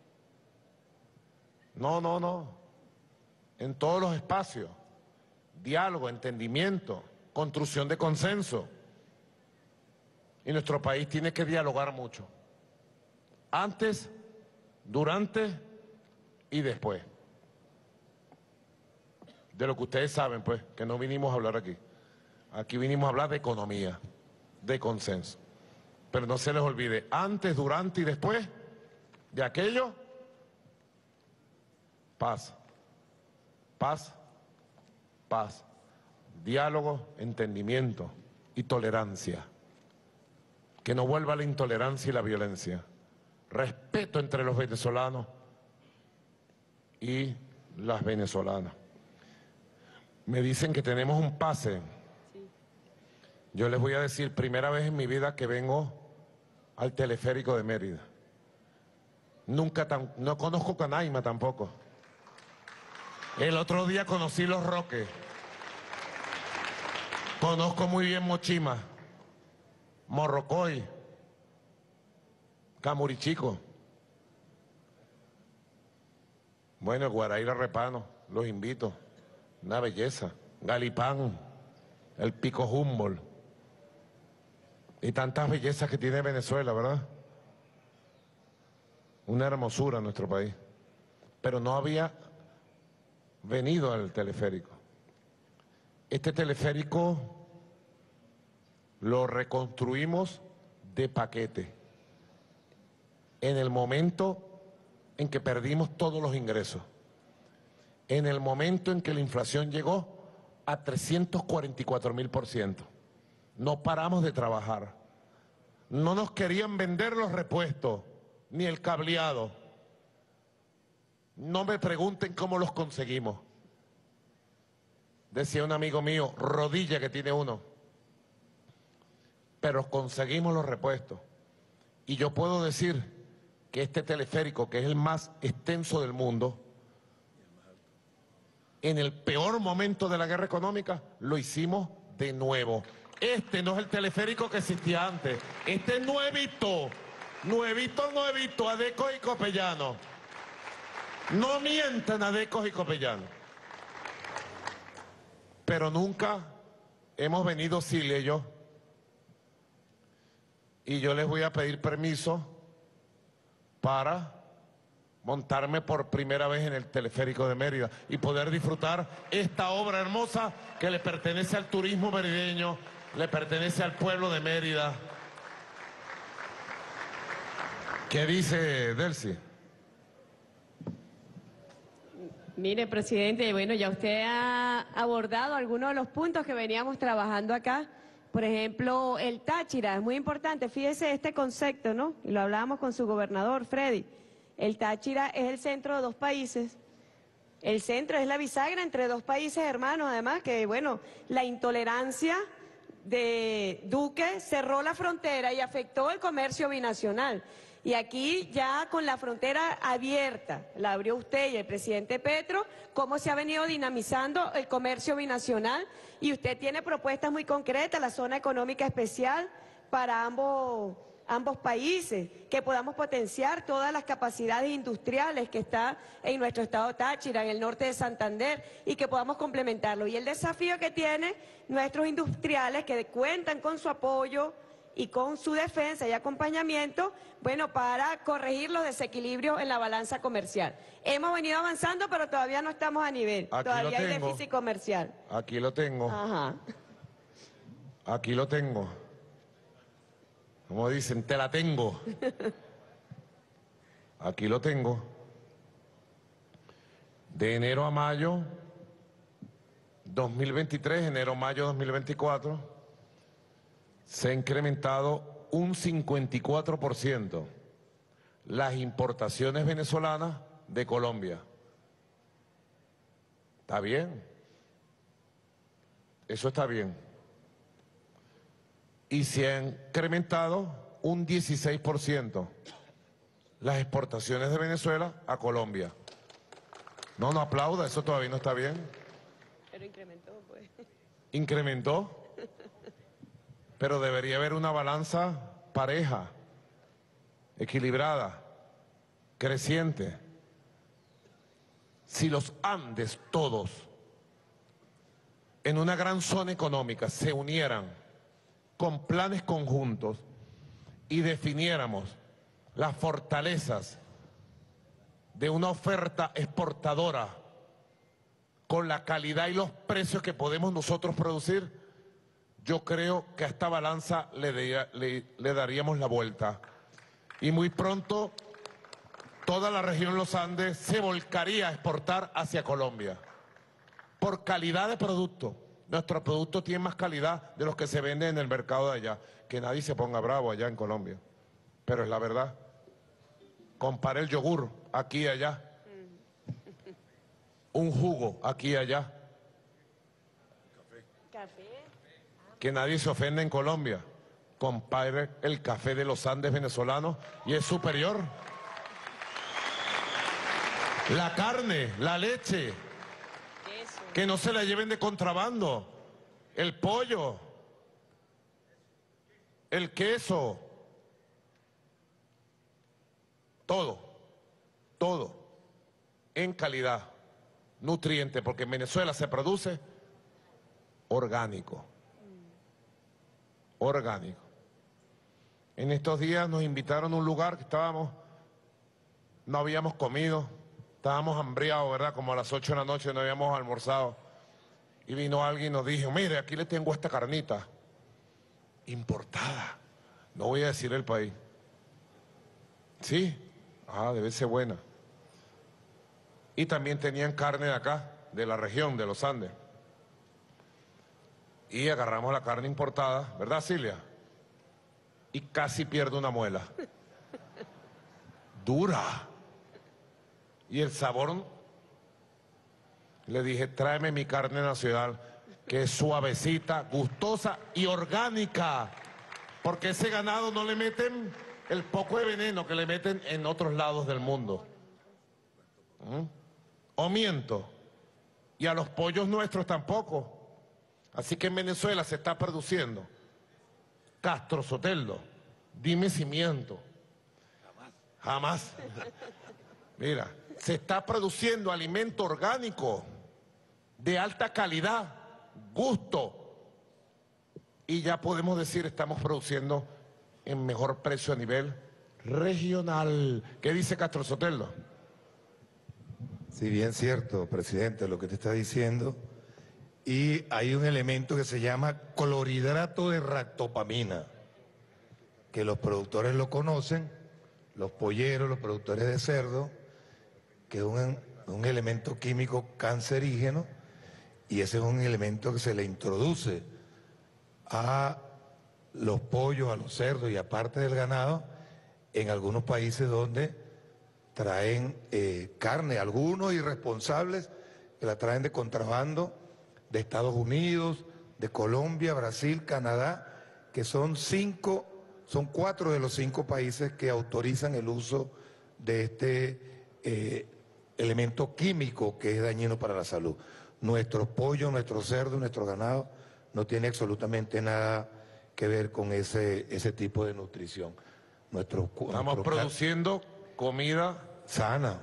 No, no, no. En todos los espacios. Diálogo, entendimiento, construcción de consenso. Y nuestro país tiene que dialogar mucho. Antes, durante y después. De lo que ustedes saben, pues, que no vinimos a hablar aquí. Aquí vinimos a hablar de economía, de consenso. Pero no se les olvide, antes, durante y después de aquello, paz. Paz, paz. Diálogo, entendimiento y tolerancia. Que no vuelva la intolerancia y la violencia. Respeto entre los venezolanos y las venezolanas. Me dicen que tenemos un pase. Yo les voy a decir, primera vez en mi vida que vengo al teleférico de Mérida. No conozco Canaima tampoco. El otro día conocí Los Roques. Conozco muy bien Mochima, Morrocoy, Camurichico. Bueno, el Guaraíra Repano, los invito. Una belleza. Galipán, el Pico Humboldt. Y tantas bellezas que tiene Venezuela, ¿verdad? Una hermosura en nuestro país. Pero no había venido al teleférico. Este teleférico lo reconstruimos de paquete. En el momento en que perdimos todos los ingresos. En el momento en que la inflación llegó a 344.000%. No paramos de trabajar. No nos querían vender los repuestos, ni el cableado. No me pregunten cómo los conseguimos. Decía un amigo mío, rodilla que tiene uno. Pero conseguimos los repuestos. Y yo puedo decir que este teleférico, que es el más extenso del mundo, en el peor momento de la guerra económica, lo hicimos de nuevo. Este no es el teleférico que existía antes. Este es nuevito, nuevito, nuevito, Adecos y Copellanos. No mientan Adecos y Copellanos. Pero nunca hemos venido Cilia y yo. Y yo les voy a pedir permiso para montarme por primera vez en el teleférico de Mérida y poder disfrutar esta obra hermosa que le pertenece al turismo merideño, le pertenece al pueblo de Mérida. ¿Qué dice Delcy? Mire, presidente, bueno, ya usted ha abordado algunos de los puntos que veníamos trabajando acá. Por ejemplo, el Táchira, es muy importante. Fíjese este concepto, ¿no? Y lo hablábamos con su gobernador, Freddy. El Táchira es el centro de dos países. El centro es la bisagra entre dos países hermanos, además que, bueno, la intolerancia de Duque cerró la frontera y afectó el comercio binacional. Y aquí ya con la frontera abierta, la abrió usted y el presidente Petro, cómo se ha venido dinamizando el comercio binacional, y usted tiene propuestas muy concretas, la zona económica especial para ambos países, que podamos potenciar todas las capacidades industriales que está en nuestro estado Táchira, en el norte de Santander, y que podamos complementarlo. Y el desafío que tienen nuestros industriales, que cuentan con su apoyo y con su defensa y acompañamiento, bueno, para corregir los desequilibrios en la balanza comercial. Hemos venido avanzando, pero todavía no estamos a nivel. Aquí todavía lo hay tengo. déficit comercial. Aquí lo tengo. Ajá. Aquí lo tengo. Como dicen, te la tengo. Aquí lo tengo. De enero a mayo 2023, enero-mayo 2024, se ha incrementado un 54% las importaciones venezolanas de Colombia. ¿Está bien? Eso está bien. Y se han incrementado un 16% las exportaciones de Venezuela a Colombia. No aplauda, eso todavía no está bien. Pero incrementó, pues. Incrementó, pero debería haber una balanza pareja, equilibrada, creciente. Si los Andes todos, en una gran zona económica, se unieran con planes conjuntos y definiéramos las fortalezas de una oferta exportadora con la calidad y los precios que podemos nosotros producir, yo creo que a esta balanza le daríamos la vuelta. Y muy pronto toda la región Los Andes se volcaría a exportar hacia Colombia. Por calidad de producto. Nuestro producto tiene más calidad de los que se venden en el mercado de allá. Que nadie se ponga bravo allá en Colombia. Pero es la verdad. Compare el yogur aquí y allá. Un jugo aquí y allá. Café. Que nadie se ofenda en Colombia. Compare el café de los Andes venezolanos y es superior. La carne, la leche, que no se la lleven de contrabando. El pollo, el queso, todo en calidad, nutriente, porque en Venezuela se produce orgánico. Orgánico. En estos días nos invitaron a un lugar que no habíamos comido, estábamos hambriados, ¿verdad? Como a las 8 de la noche no habíamos almorzado. Y vino alguien y nos dijo, mire, aquí le tengo esta carnita, importada. No voy a decir el país. ¿Sí? Debe ser buena. Y también tenían carne de acá, de la región, de los Andes. Y agarramos la carne importada, ¿verdad, Silvia? Y casi pierdo una muela. Dura. Y el sabor, le dije, tráeme mi carne nacional, que es suavecita, gustosa y orgánica. Porque ese ganado no le meten el poco de veneno que le meten en otros lados del mundo. ¿O miento? Y a los pollos nuestros tampoco. Así que en Venezuela se está produciendo Castro Soteldo. Dime si miento. Jamás. Mira, se está produciendo alimento orgánico de alta calidad, gusto. Y ya podemos decir, estamos produciendo en mejor precio a nivel regional. ¿Qué dice Castro Soteldo? Sí, bien cierto, presidente, lo que te está diciendo. Y hay un elemento que se llama clorhidrato de ractopamina, que los productores lo conocen, los polleros, los productores de cerdo, que es un elemento químico cancerígeno, y ese es un elemento que se le introduce a los pollos, a los cerdos y aparte del ganado, en algunos países donde traen carne, algunos irresponsables que la traen de contrabando de Estados Unidos, de Colombia, Brasil, Canadá, que son 4 de los 5 países que autorizan el uso de este elemento químico que es dañino para la salud. Nuestros pollos, nuestros cerdos, nuestro ganado no tiene absolutamente nada que ver con ese tipo de nutrición. Estamos produciendo comida sana.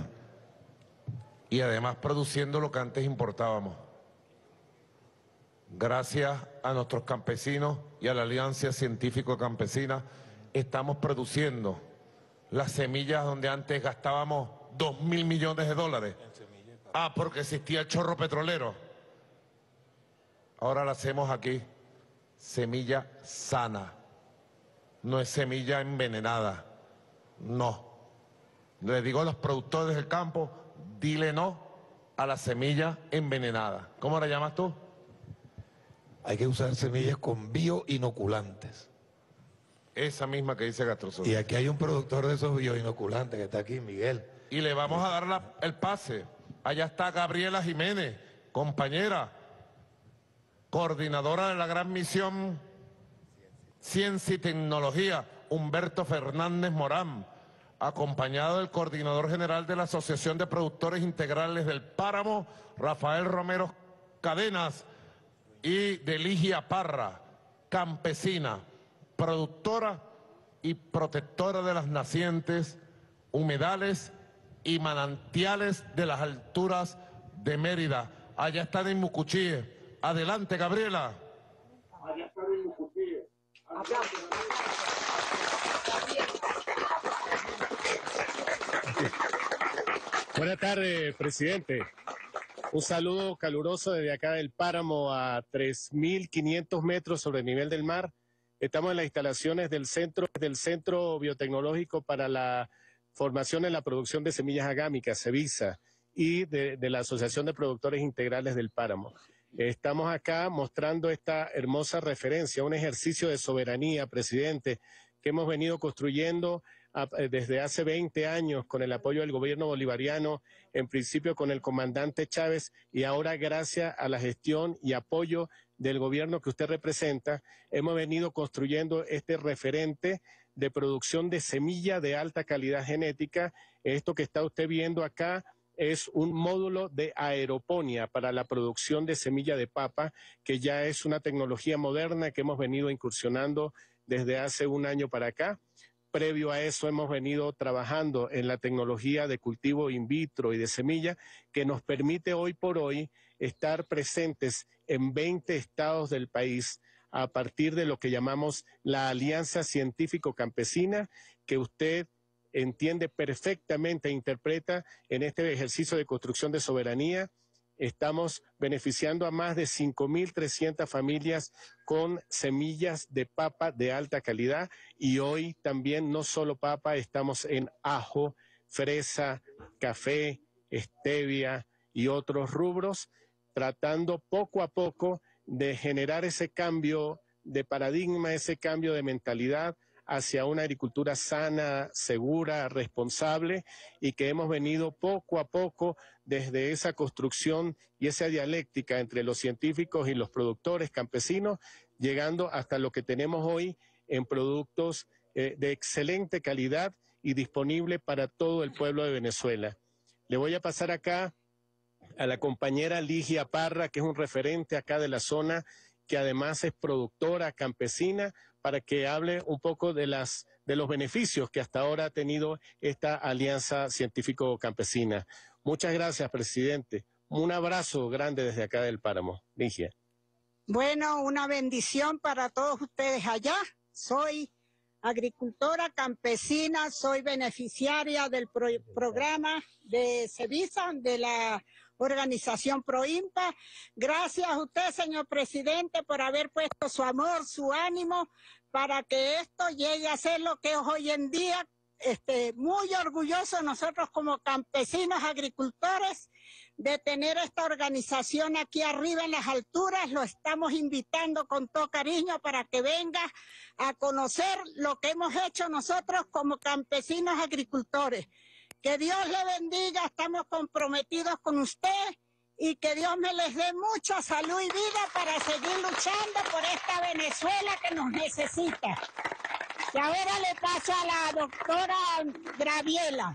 Y además produciendo lo que antes importábamos. gracias a nuestros campesinos y a la Alianza Científico Campesina, estamos produciendo las semillas donde antes gastábamos 2.000 millones de dólares. Porque existía el chorro petrolero. Ahora la hacemos aquí. Semilla sana. No es semilla envenenada. No. Le digo a los productores del campo, dile no a la semilla envenenada. ¿Cómo la llamas tú? Hay que usar semillas con bioinoculantes. Esa misma que dice Gastrosol. Y aquí hay un productor de esos bioinoculantes que está aquí, Miguel. Y le vamos a dar el pase. Allá está Gabriela Jiménez, compañera, coordinadora de la gran misión Ciencia y Tecnología, Humberto Fernández Morán, acompañado del coordinador general de la Asociación de Productores Integrales del Páramo, Rafael Romero Cadenas, y de Ligia Parra, campesina, productora y protectora de las nacientes, humedales y manantiales de las alturas de Mérida. Allá está en Mucuchíe. Adelante, Gabriela. Allá está en Mucuchíe. Buenas tardes, presidente. Un saludo caluroso desde acá del Páramo a 3.500 metros sobre el nivel del mar. Estamos en las instalaciones del Centro Biotecnológico para la Formación en la Producción de Semillas Agámicas, CEBISA, y de la Asociación de Productores Integrales del Páramo. Estamos acá mostrando esta hermosa referencia, un ejercicio de soberanía, presidente, que hemos venido construyendo desde hace 20 años con el apoyo del gobierno bolivariano, en principio con el comandante Chávez, y ahora gracias a la gestión y apoyo del gobierno que usted representa, hemos venido construyendo este referente de producción de semilla de alta calidad genética. Esto que está usted viendo acá es un módulo de aeroponía para la producción de semilla de papa, que ya es una tecnología moderna que hemos venido incursionando desde hace un año para acá. Previo a eso hemos venido trabajando en la tecnología de cultivo in vitro y de semilla, que nos permite hoy por hoy estar presentes en 20 estados del país a partir de lo que llamamos la Alianza Científico-Campesina, que usted entiende perfectamente e interpreta en este ejercicio de construcción de soberanía. Estamos beneficiando a más de 5.300 familias con semillas de papa de alta calidad, y hoy también no solo papa, estamos en ajo, fresa, café, stevia y otros rubros, tratando poco a poco de generar ese cambio de paradigma, ese cambio de mentalidad hacia una agricultura sana, segura, responsable, y que hemos venido poco a poco desde esa construcción y esa dialéctica entre los científicos y los productores campesinos, llegando hasta lo que tenemos hoy en productos de excelente calidad y disponible para todo el pueblo de Venezuela. Le voy a pasar acá a la compañera Ligia Parra, que es un referente acá de la zona, que además es productora campesina, para que hable un poco de los beneficios que hasta ahora ha tenido esta alianza científico-campesina. Muchas gracias, presidente. Un abrazo grande desde acá del Páramo. Ligia. Bueno, una bendición para todos ustedes allá. Soy agricultora campesina, soy beneficiaria del programa de CEBISA, de la organización ProIMPA. Gracias a usted, señor presidente, por haber puesto su amor, su ánimo, para que esto llegue a ser lo que es hoy en día. Muy orgullosos nosotros como campesinos agricultores de tener esta organización aquí arriba en las alturas. Lo estamos invitando con todo cariño para que venga a conocer lo que hemos hecho nosotros como campesinos agricultores. Que Dios le bendiga, estamos comprometidos con usted, y que Dios me les dé mucha salud y vida para seguir luchando por esta Venezuela que nos necesita. Y ahora le paso a la doctora Graviela.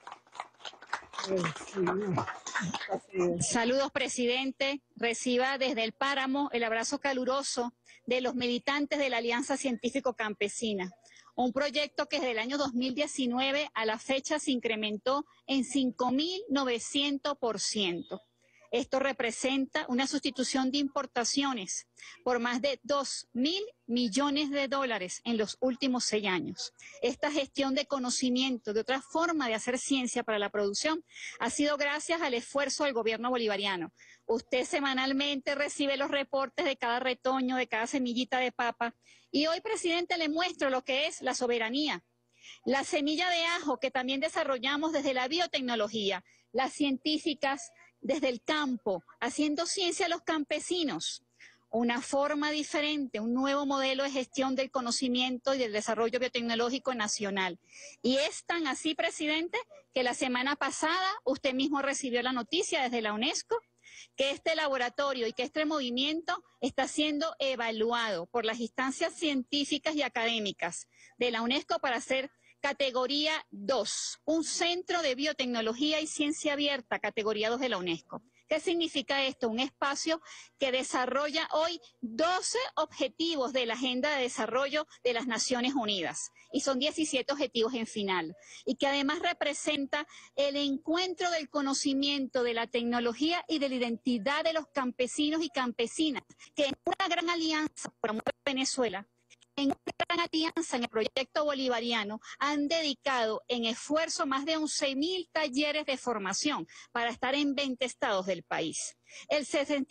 Saludos, presidente. Reciba desde el Páramo el abrazo caluroso de los militantes de la Alianza Científico-Campesina. Un proyecto que desde el año 2019 a la fecha se incrementó en 5.900%. Esto representa una sustitución de importaciones por más de 2.000 millones de dólares en los últimos 6 años. Esta gestión de conocimiento, de otra forma de hacer ciencia para la producción, ha sido gracias al esfuerzo del gobierno bolivariano. Usted semanalmente recibe los reportes de cada retoño, de cada semillita de papa. Y hoy, presidente, le muestro lo que es la soberanía. La semilla de ajo que también desarrollamos desde la biotecnología, las científicas desde el campo, haciendo ciencia a los campesinos. Una forma diferente, un nuevo modelo de gestión del conocimiento y del desarrollo biotecnológico nacional. Y es tan así, presidente, que la semana pasada usted mismo recibió la noticia desde la UNESCO que este laboratorio y que este movimiento está siendo evaluado por las instancias científicas y académicas de la UNESCO para ser categoría 2, un centro de biotecnología y ciencia abierta, categoría 2 de la UNESCO. ¿Qué significa esto? Un espacio que desarrolla hoy 12 objetivos de la Agenda de Desarrollo de las Naciones Unidas. Y son 17 objetivos en final. Y que además representa el encuentro del conocimiento, de la tecnología y de la identidad de los campesinos y campesinas, que en una gran alianza promueve Venezuela, en una gran alianza en el proyecto bolivariano, han dedicado en esfuerzo más de 11.000 talleres de formación para estar en 20 estados del país. El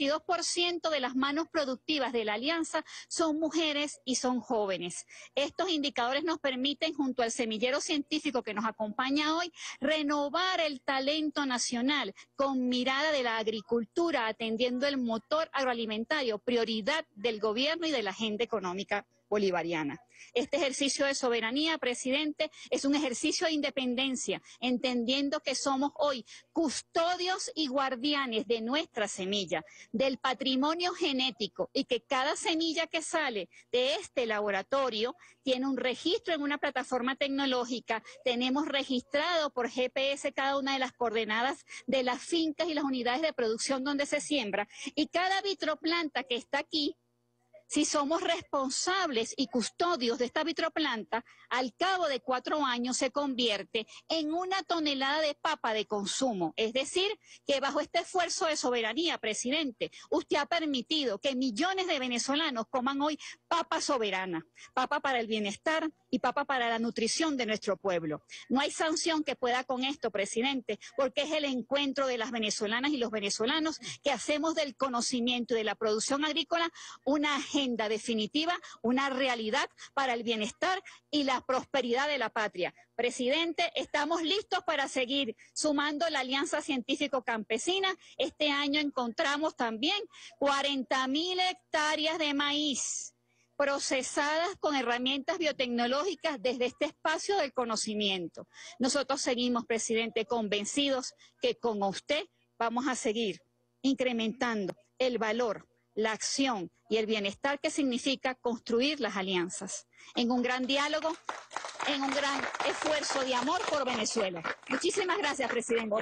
62% de las manos productivas de la alianza son mujeres y son jóvenes. Estos indicadores nos permiten, junto al semillero científico que nos acompaña hoy, renovar el talento nacional con mirada de la agricultura, atendiendo el motor agroalimentario, prioridad del gobierno y de la agenda económica bolivariana. Este ejercicio de soberanía, presidente, es un ejercicio de independencia, entendiendo que somos hoy custodios y guardianes de nuestra semilla, del patrimonio genético, y que cada semilla que sale de este laboratorio tiene un registro en una plataforma tecnológica. Tenemos registrado por GPS cada una de las coordenadas de las fincas y las unidades de producción donde se siembra, y cada vitroplanta que está aquí, si somos responsables y custodios de esta vitroplanta, al cabo de 4 años se convierte en 1 tonelada de papa de consumo. Es decir, que bajo este esfuerzo de soberanía, presidente, usted ha permitido que millones de venezolanos coman hoy papa soberana, papa para el bienestar y papa para la nutrición de nuestro pueblo. No hay sanción que pueda con esto, presidente, porque es el encuentro de las venezolanas y los venezolanos que hacemos del conocimiento y de la producción agrícola una agenda definitiva, una realidad para el bienestar y la prosperidad de la patria. Presidente, estamos listos para seguir sumando la Alianza Científico-Campesina. Este año encontramos también 40.000 hectáreas de maíz procesadas con herramientas biotecnológicas desde este espacio del conocimiento. Nosotros seguimos, presidente, convencidos que con usted vamos a seguir incrementando el valor, la acción y el bienestar que significa construir las alianzas, en un gran diálogo, en un gran esfuerzo de amor por Venezuela. Muchísimas gracias, presidente.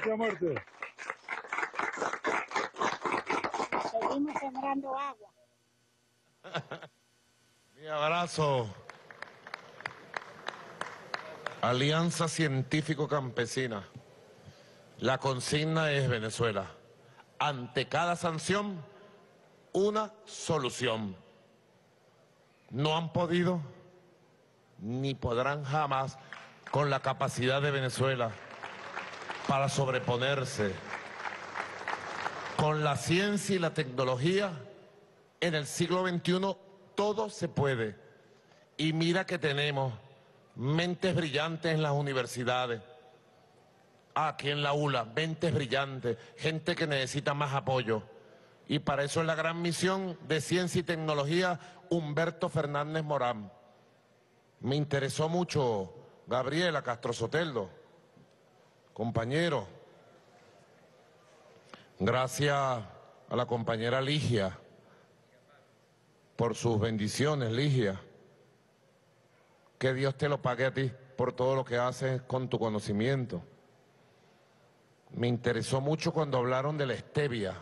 Seguimos sembrando agua. Mi abrazo. Alianza Científico-Campesina. La consigna es Venezuela. Ante cada sanción, una solución. No han podido ni podrán jamás con la capacidad de Venezuela para sobreponerse. Con la ciencia y la tecnología en el siglo XXI todo se puede. Y mira que tenemos mentes brillantes en las universidades. Aquí en la ULA, mentes brillantes, gente que necesita más apoyo. Y para eso es la gran misión de Ciencia y Tecnología Humberto Fernández Morán. Me interesó mucho Gabriela Castro Soteldo, compañero. Gracias a la compañera Ligia por sus bendiciones, Ligia. Que Dios te lo pague a ti por todo lo que haces con tu conocimiento. Me interesó mucho cuando hablaron de la stevia,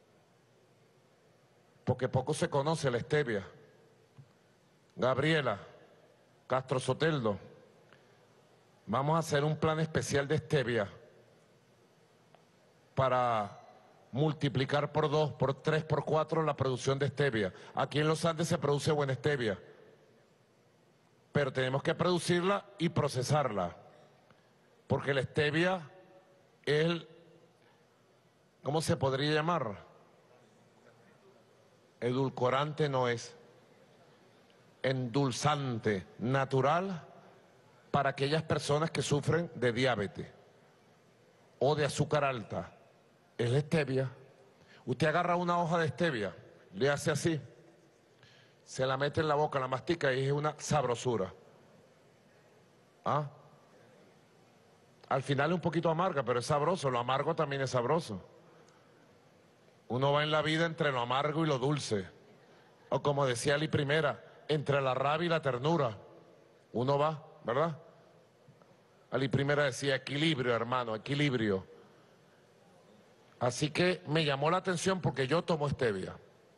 porque poco se conoce la stevia. Gabriela Castro Soteldo, vamos a hacer un plan especial de stevia para multiplicar por 2, por 3, por 4 la producción de stevia. Aquí en los Andes se produce buena stevia, pero tenemos que producirla y procesarla, porque la stevia es el, ¿cómo se podría llamar? Edulcorante no es, endulzante natural para aquellas personas que sufren de diabetes o de azúcar alta. Es la stevia. Usted agarra una hoja de stevia, le hace así, se la mete en la boca, la mastica y es una sabrosura. ¿Ah? Al final es un poquito amarga, pero es sabroso. Lo amargo también es sabroso. Uno va en la vida entre lo amargo y lo dulce. O como decía Ali Primera, entre la rabia y la ternura. Uno va, ¿verdad? Ali Primera decía equilibrio, hermano, equilibrio. Así que me llamó la atención porque yo tomo stevia.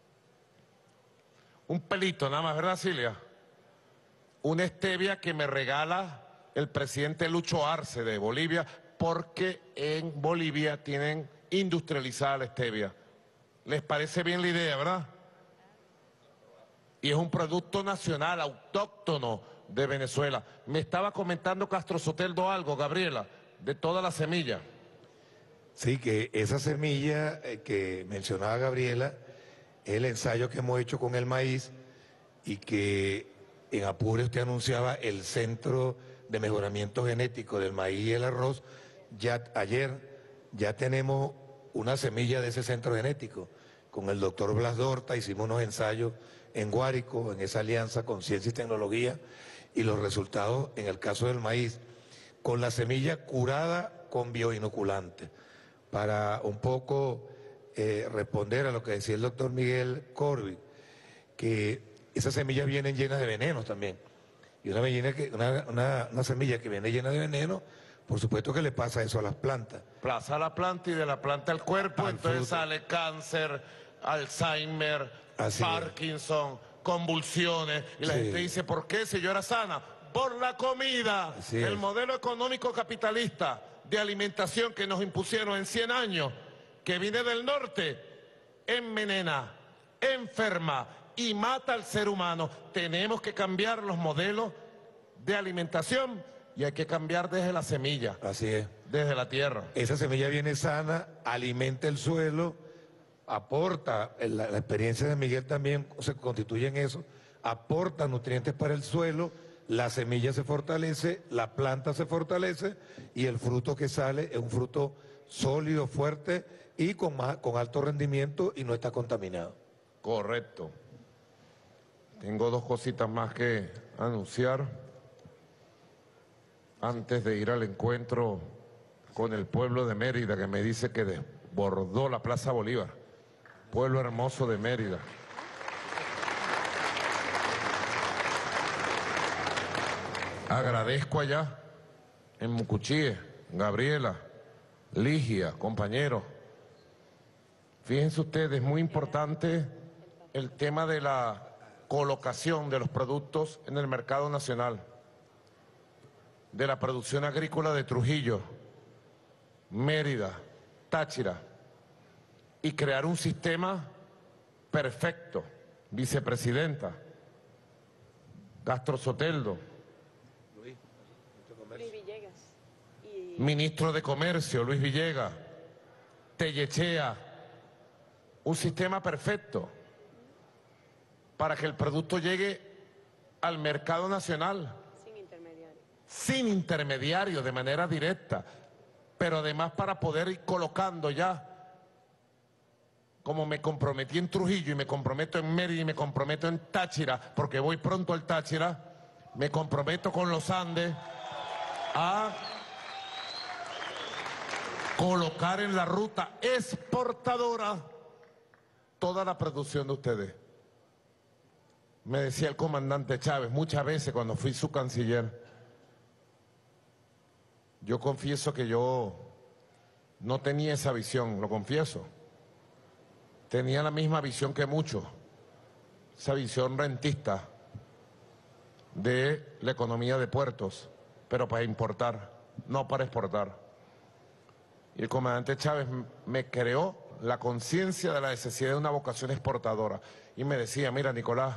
Un pelito nada más, ¿verdad, Cilia? Una stevia que me regala el presidente Lucho Arce de Bolivia, porque en Bolivia tienen industrializada la stevia. ¿Les parece bien la idea, verdad? Y es un producto nacional, autóctono de Venezuela. Me estaba comentando Castro Soteldo algo, Gabriela, de toda la semilla. Sí, que esa semilla que mencionaba Gabriela es el ensayo que hemos hecho con el maíz y que en Apure usted anunciaba el Centro de Mejoramiento Genético del Maíz y el Arroz. Ayer ya tenemos una semilla de ese centro genético. Con el doctor Blas Dorta hicimos unos ensayos en Guárico, en esa alianza con Ciencia y Tecnología, y los resultados en el caso del maíz, con la semilla curada con bioinoculante. Para un poco responder a lo que decía el doctor Miguel Corby, que esas semillas vienen llenas de venenos también. Y una semilla que viene llena de veneno, por supuesto que le pasa eso a las plantas. Pasa a la planta y de la planta al cuerpo, entonces sale cáncer, Alzheimer, Parkinson, convulsiones. Y la gente dice, ¿por qué si yo era sana? Por la comida. El modelo económico capitalista de alimentación que nos impusieron en 100 años, que viene del norte, envenena, enferma y mata al ser humano. Tenemos que cambiar los modelos de alimentación y hay que cambiar desde la semilla. Así es. Desde la tierra. Esa semilla viene sana, alimenta el suelo, aporta, la experiencia de Miguel también se constituye en eso, aporta nutrientes para el suelo, la semilla se fortalece, la planta se fortalece y el fruto que sale es un fruto sólido, fuerte y con alto rendimiento y no está contaminado. Correcto. Tengo dos cositas más que anunciar antes de ir al encuentro con el pueblo de Mérida, que me dice que desbordó la Plaza Bolívar. Pueblo hermoso de Mérida. Agradezco allá, en Mucuchíe, Gabriela, Ligia, compañeros. Fíjense ustedes, muy importante el tema de la colocación de los productos en el mercado nacional, de la producción agrícola de Trujillo, Mérida, Táchira, y crear un sistema perfecto. Vicepresidenta, Castro Soteldo, Ministro de Comercio, Luis Villegas, Tellechea, un sistema perfecto para que el producto llegue al mercado nacional. Sin intermediario, de manera directa, pero además para poder ir colocando ya, como me comprometí en Trujillo y me comprometo en Mérida y me comprometo en Táchira, porque voy pronto al Táchira, me comprometo con los Andes a colocar en la ruta exportadora toda la producción de ustedes. Me decía el comandante Chávez muchas veces cuando fui su canciller, yo confieso que yo no tenía esa visión, lo confieso. Tenía la misma visión que muchos, esa visión rentista de la economía de puertos, pero para importar, no para exportar. Y el comandante Chávez me creó la conciencia de la necesidad de una vocación exportadora. Y me decía, mira, Nicolás,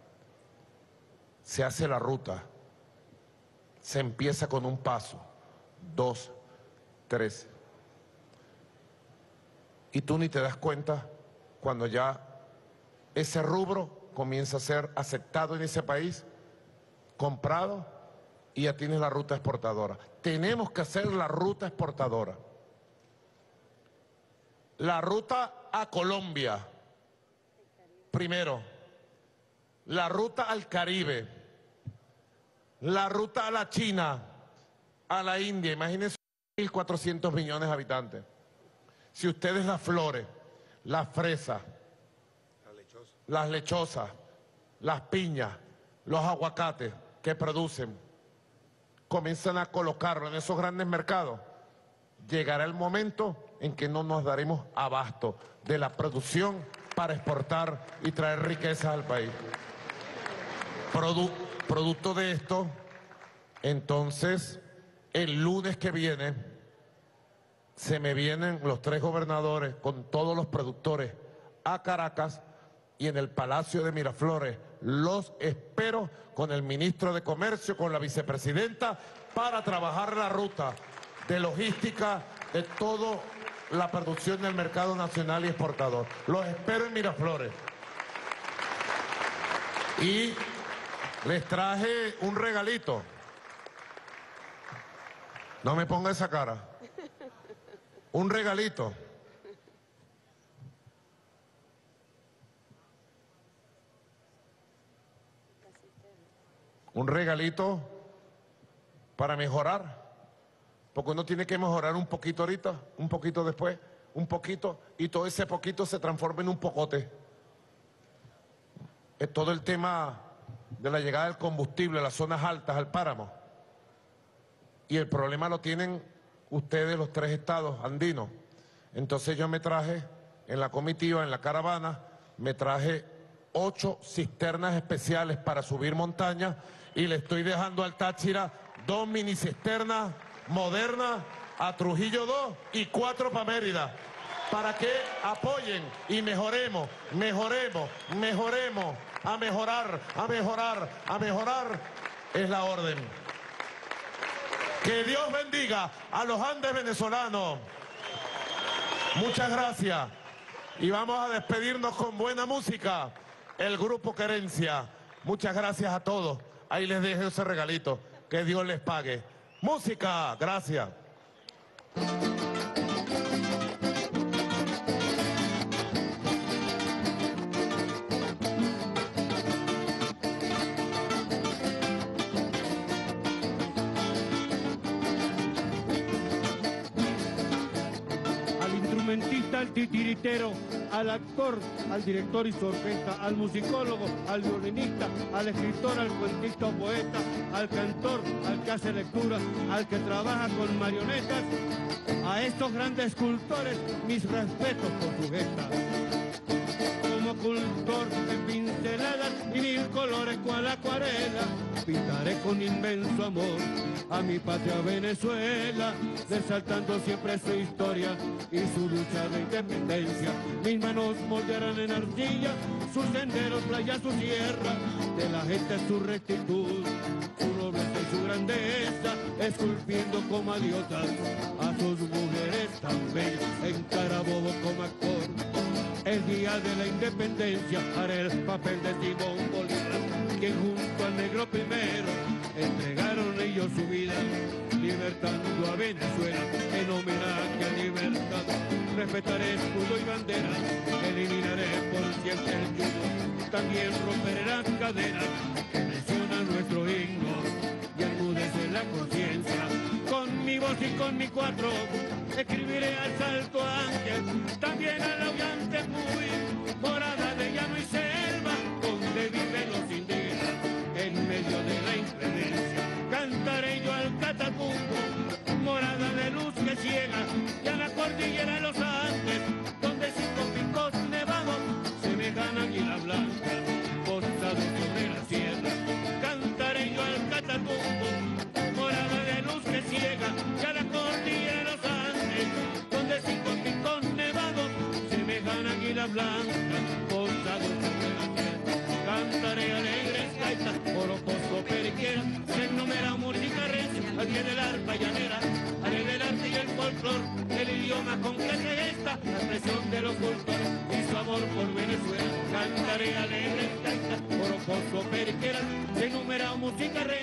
se hace la ruta, se empieza con un paso, 2, 3. Y tú ni te das cuenta cuando ya ese rubro comienza a ser aceptado en ese país, comprado, y ya tienes la ruta exportadora. Tenemos que hacer la ruta exportadora. La ruta a Colombia, primero. La ruta al Caribe. La ruta a la China, a la India. Imagínense 1.400 millones de habitantes. Si ustedes las flores, las fresas, las lechosas, las piñas, los aguacates que producen, comienzan a colocarlo en esos grandes mercados, llegará el momento en que no nos daremos abasto de la producción para exportar y traer riquezas al país. Producto de esto, entonces, el lunes que viene, se me vienen los 3 gobernadores con todos los productores a Caracas, y en el Palacio de Miraflores los espero con el ministro de Comercio, con la vicepresidenta, para trabajar la ruta de logística de toda la producción del mercado nacional y exportador. Los espero en Miraflores. Y les traje un regalito. No me ponga esa cara. Un regalito. Un regalito para mejorar. Porque uno tiene que mejorar un poquito ahorita, un poquito después, un poquito, y todo ese poquito se transforma en un pocote. Es todo el tema de la llegada del combustible a las zonas altas, al páramo. Y el problema lo tienen ustedes, los 3 estados andinos. Entonces yo me traje, en la comitiva, en la caravana, me traje 8 cisternas especiales para subir montaña, y le estoy dejando al Táchira 2 minicisternas modernas, a Trujillo 2 y 4 para Mérida, para que apoyen y mejoremos, a mejorar, es la orden. Que Dios bendiga a los Andes venezolanos. Muchas gracias. Y vamos a despedirnos con buena música. El grupo Querencia. Muchas gracias a todos. Ahí les dejo ese regalito. Que Dios les pague. Música. Gracias. Al titiritero, al actor, al director y su orquesta, al musicólogo, al violinista, al escritor, al cuentista o poeta, al cantor, al que hace lectura, al que trabaja con marionetas, a estos grandes escultores, mis respetos por su gesta. Como cultor de pinceladas y 1000 colores cual acuarela, pintaré con inmenso amor a mi patria Venezuela, resaltando siempre su historia y su lucha de independencia. Mis manos moldearán en arcilla sus senderos, playas, su sierra, de la gente su rectitud, su nobleza y su grandeza, esculpiendo como diosas a sus mujeres tan bellas en Carabobo como actor. El día de la independencia haré el papel de Simón Bolívar, quien junto al negro primero entregaron ellos su vida, libertando a Venezuela en homenaje al libertador. Respetaré escudo y bandera, eliminaré por siempre el yugo, también romperé las cadenas que mencionan nuestro himno y enmudecer la conciencia. Con mi voz y con mi cuatro escribiré al Salto Ángel, también al aullante muy, morada de llano y selva, donde viven los indígenas en medio de la inclemencia. Cantaré yo al Catatumbo, morada de luz que ciega, y a la cordillera de los Andes, donde 5 picos nevados semejan águila blanca, posados sobre la sierra. Cantaré yo al Catatumbo, morada de luz que ciega, y a la cordillera de los Andes, donde 5 picos nevados blancas, posado sobre la tierra. Cantaré alegres gaitas, oroposo periquera, se enumera música recia, al pie del arpa llanera, haré del arte y el folclor, el idioma con que se gesta, la expresión de los cultores y su amor por Venezuela. Cantaré alegres gaitas, oroposo periquera, se enumera música recia,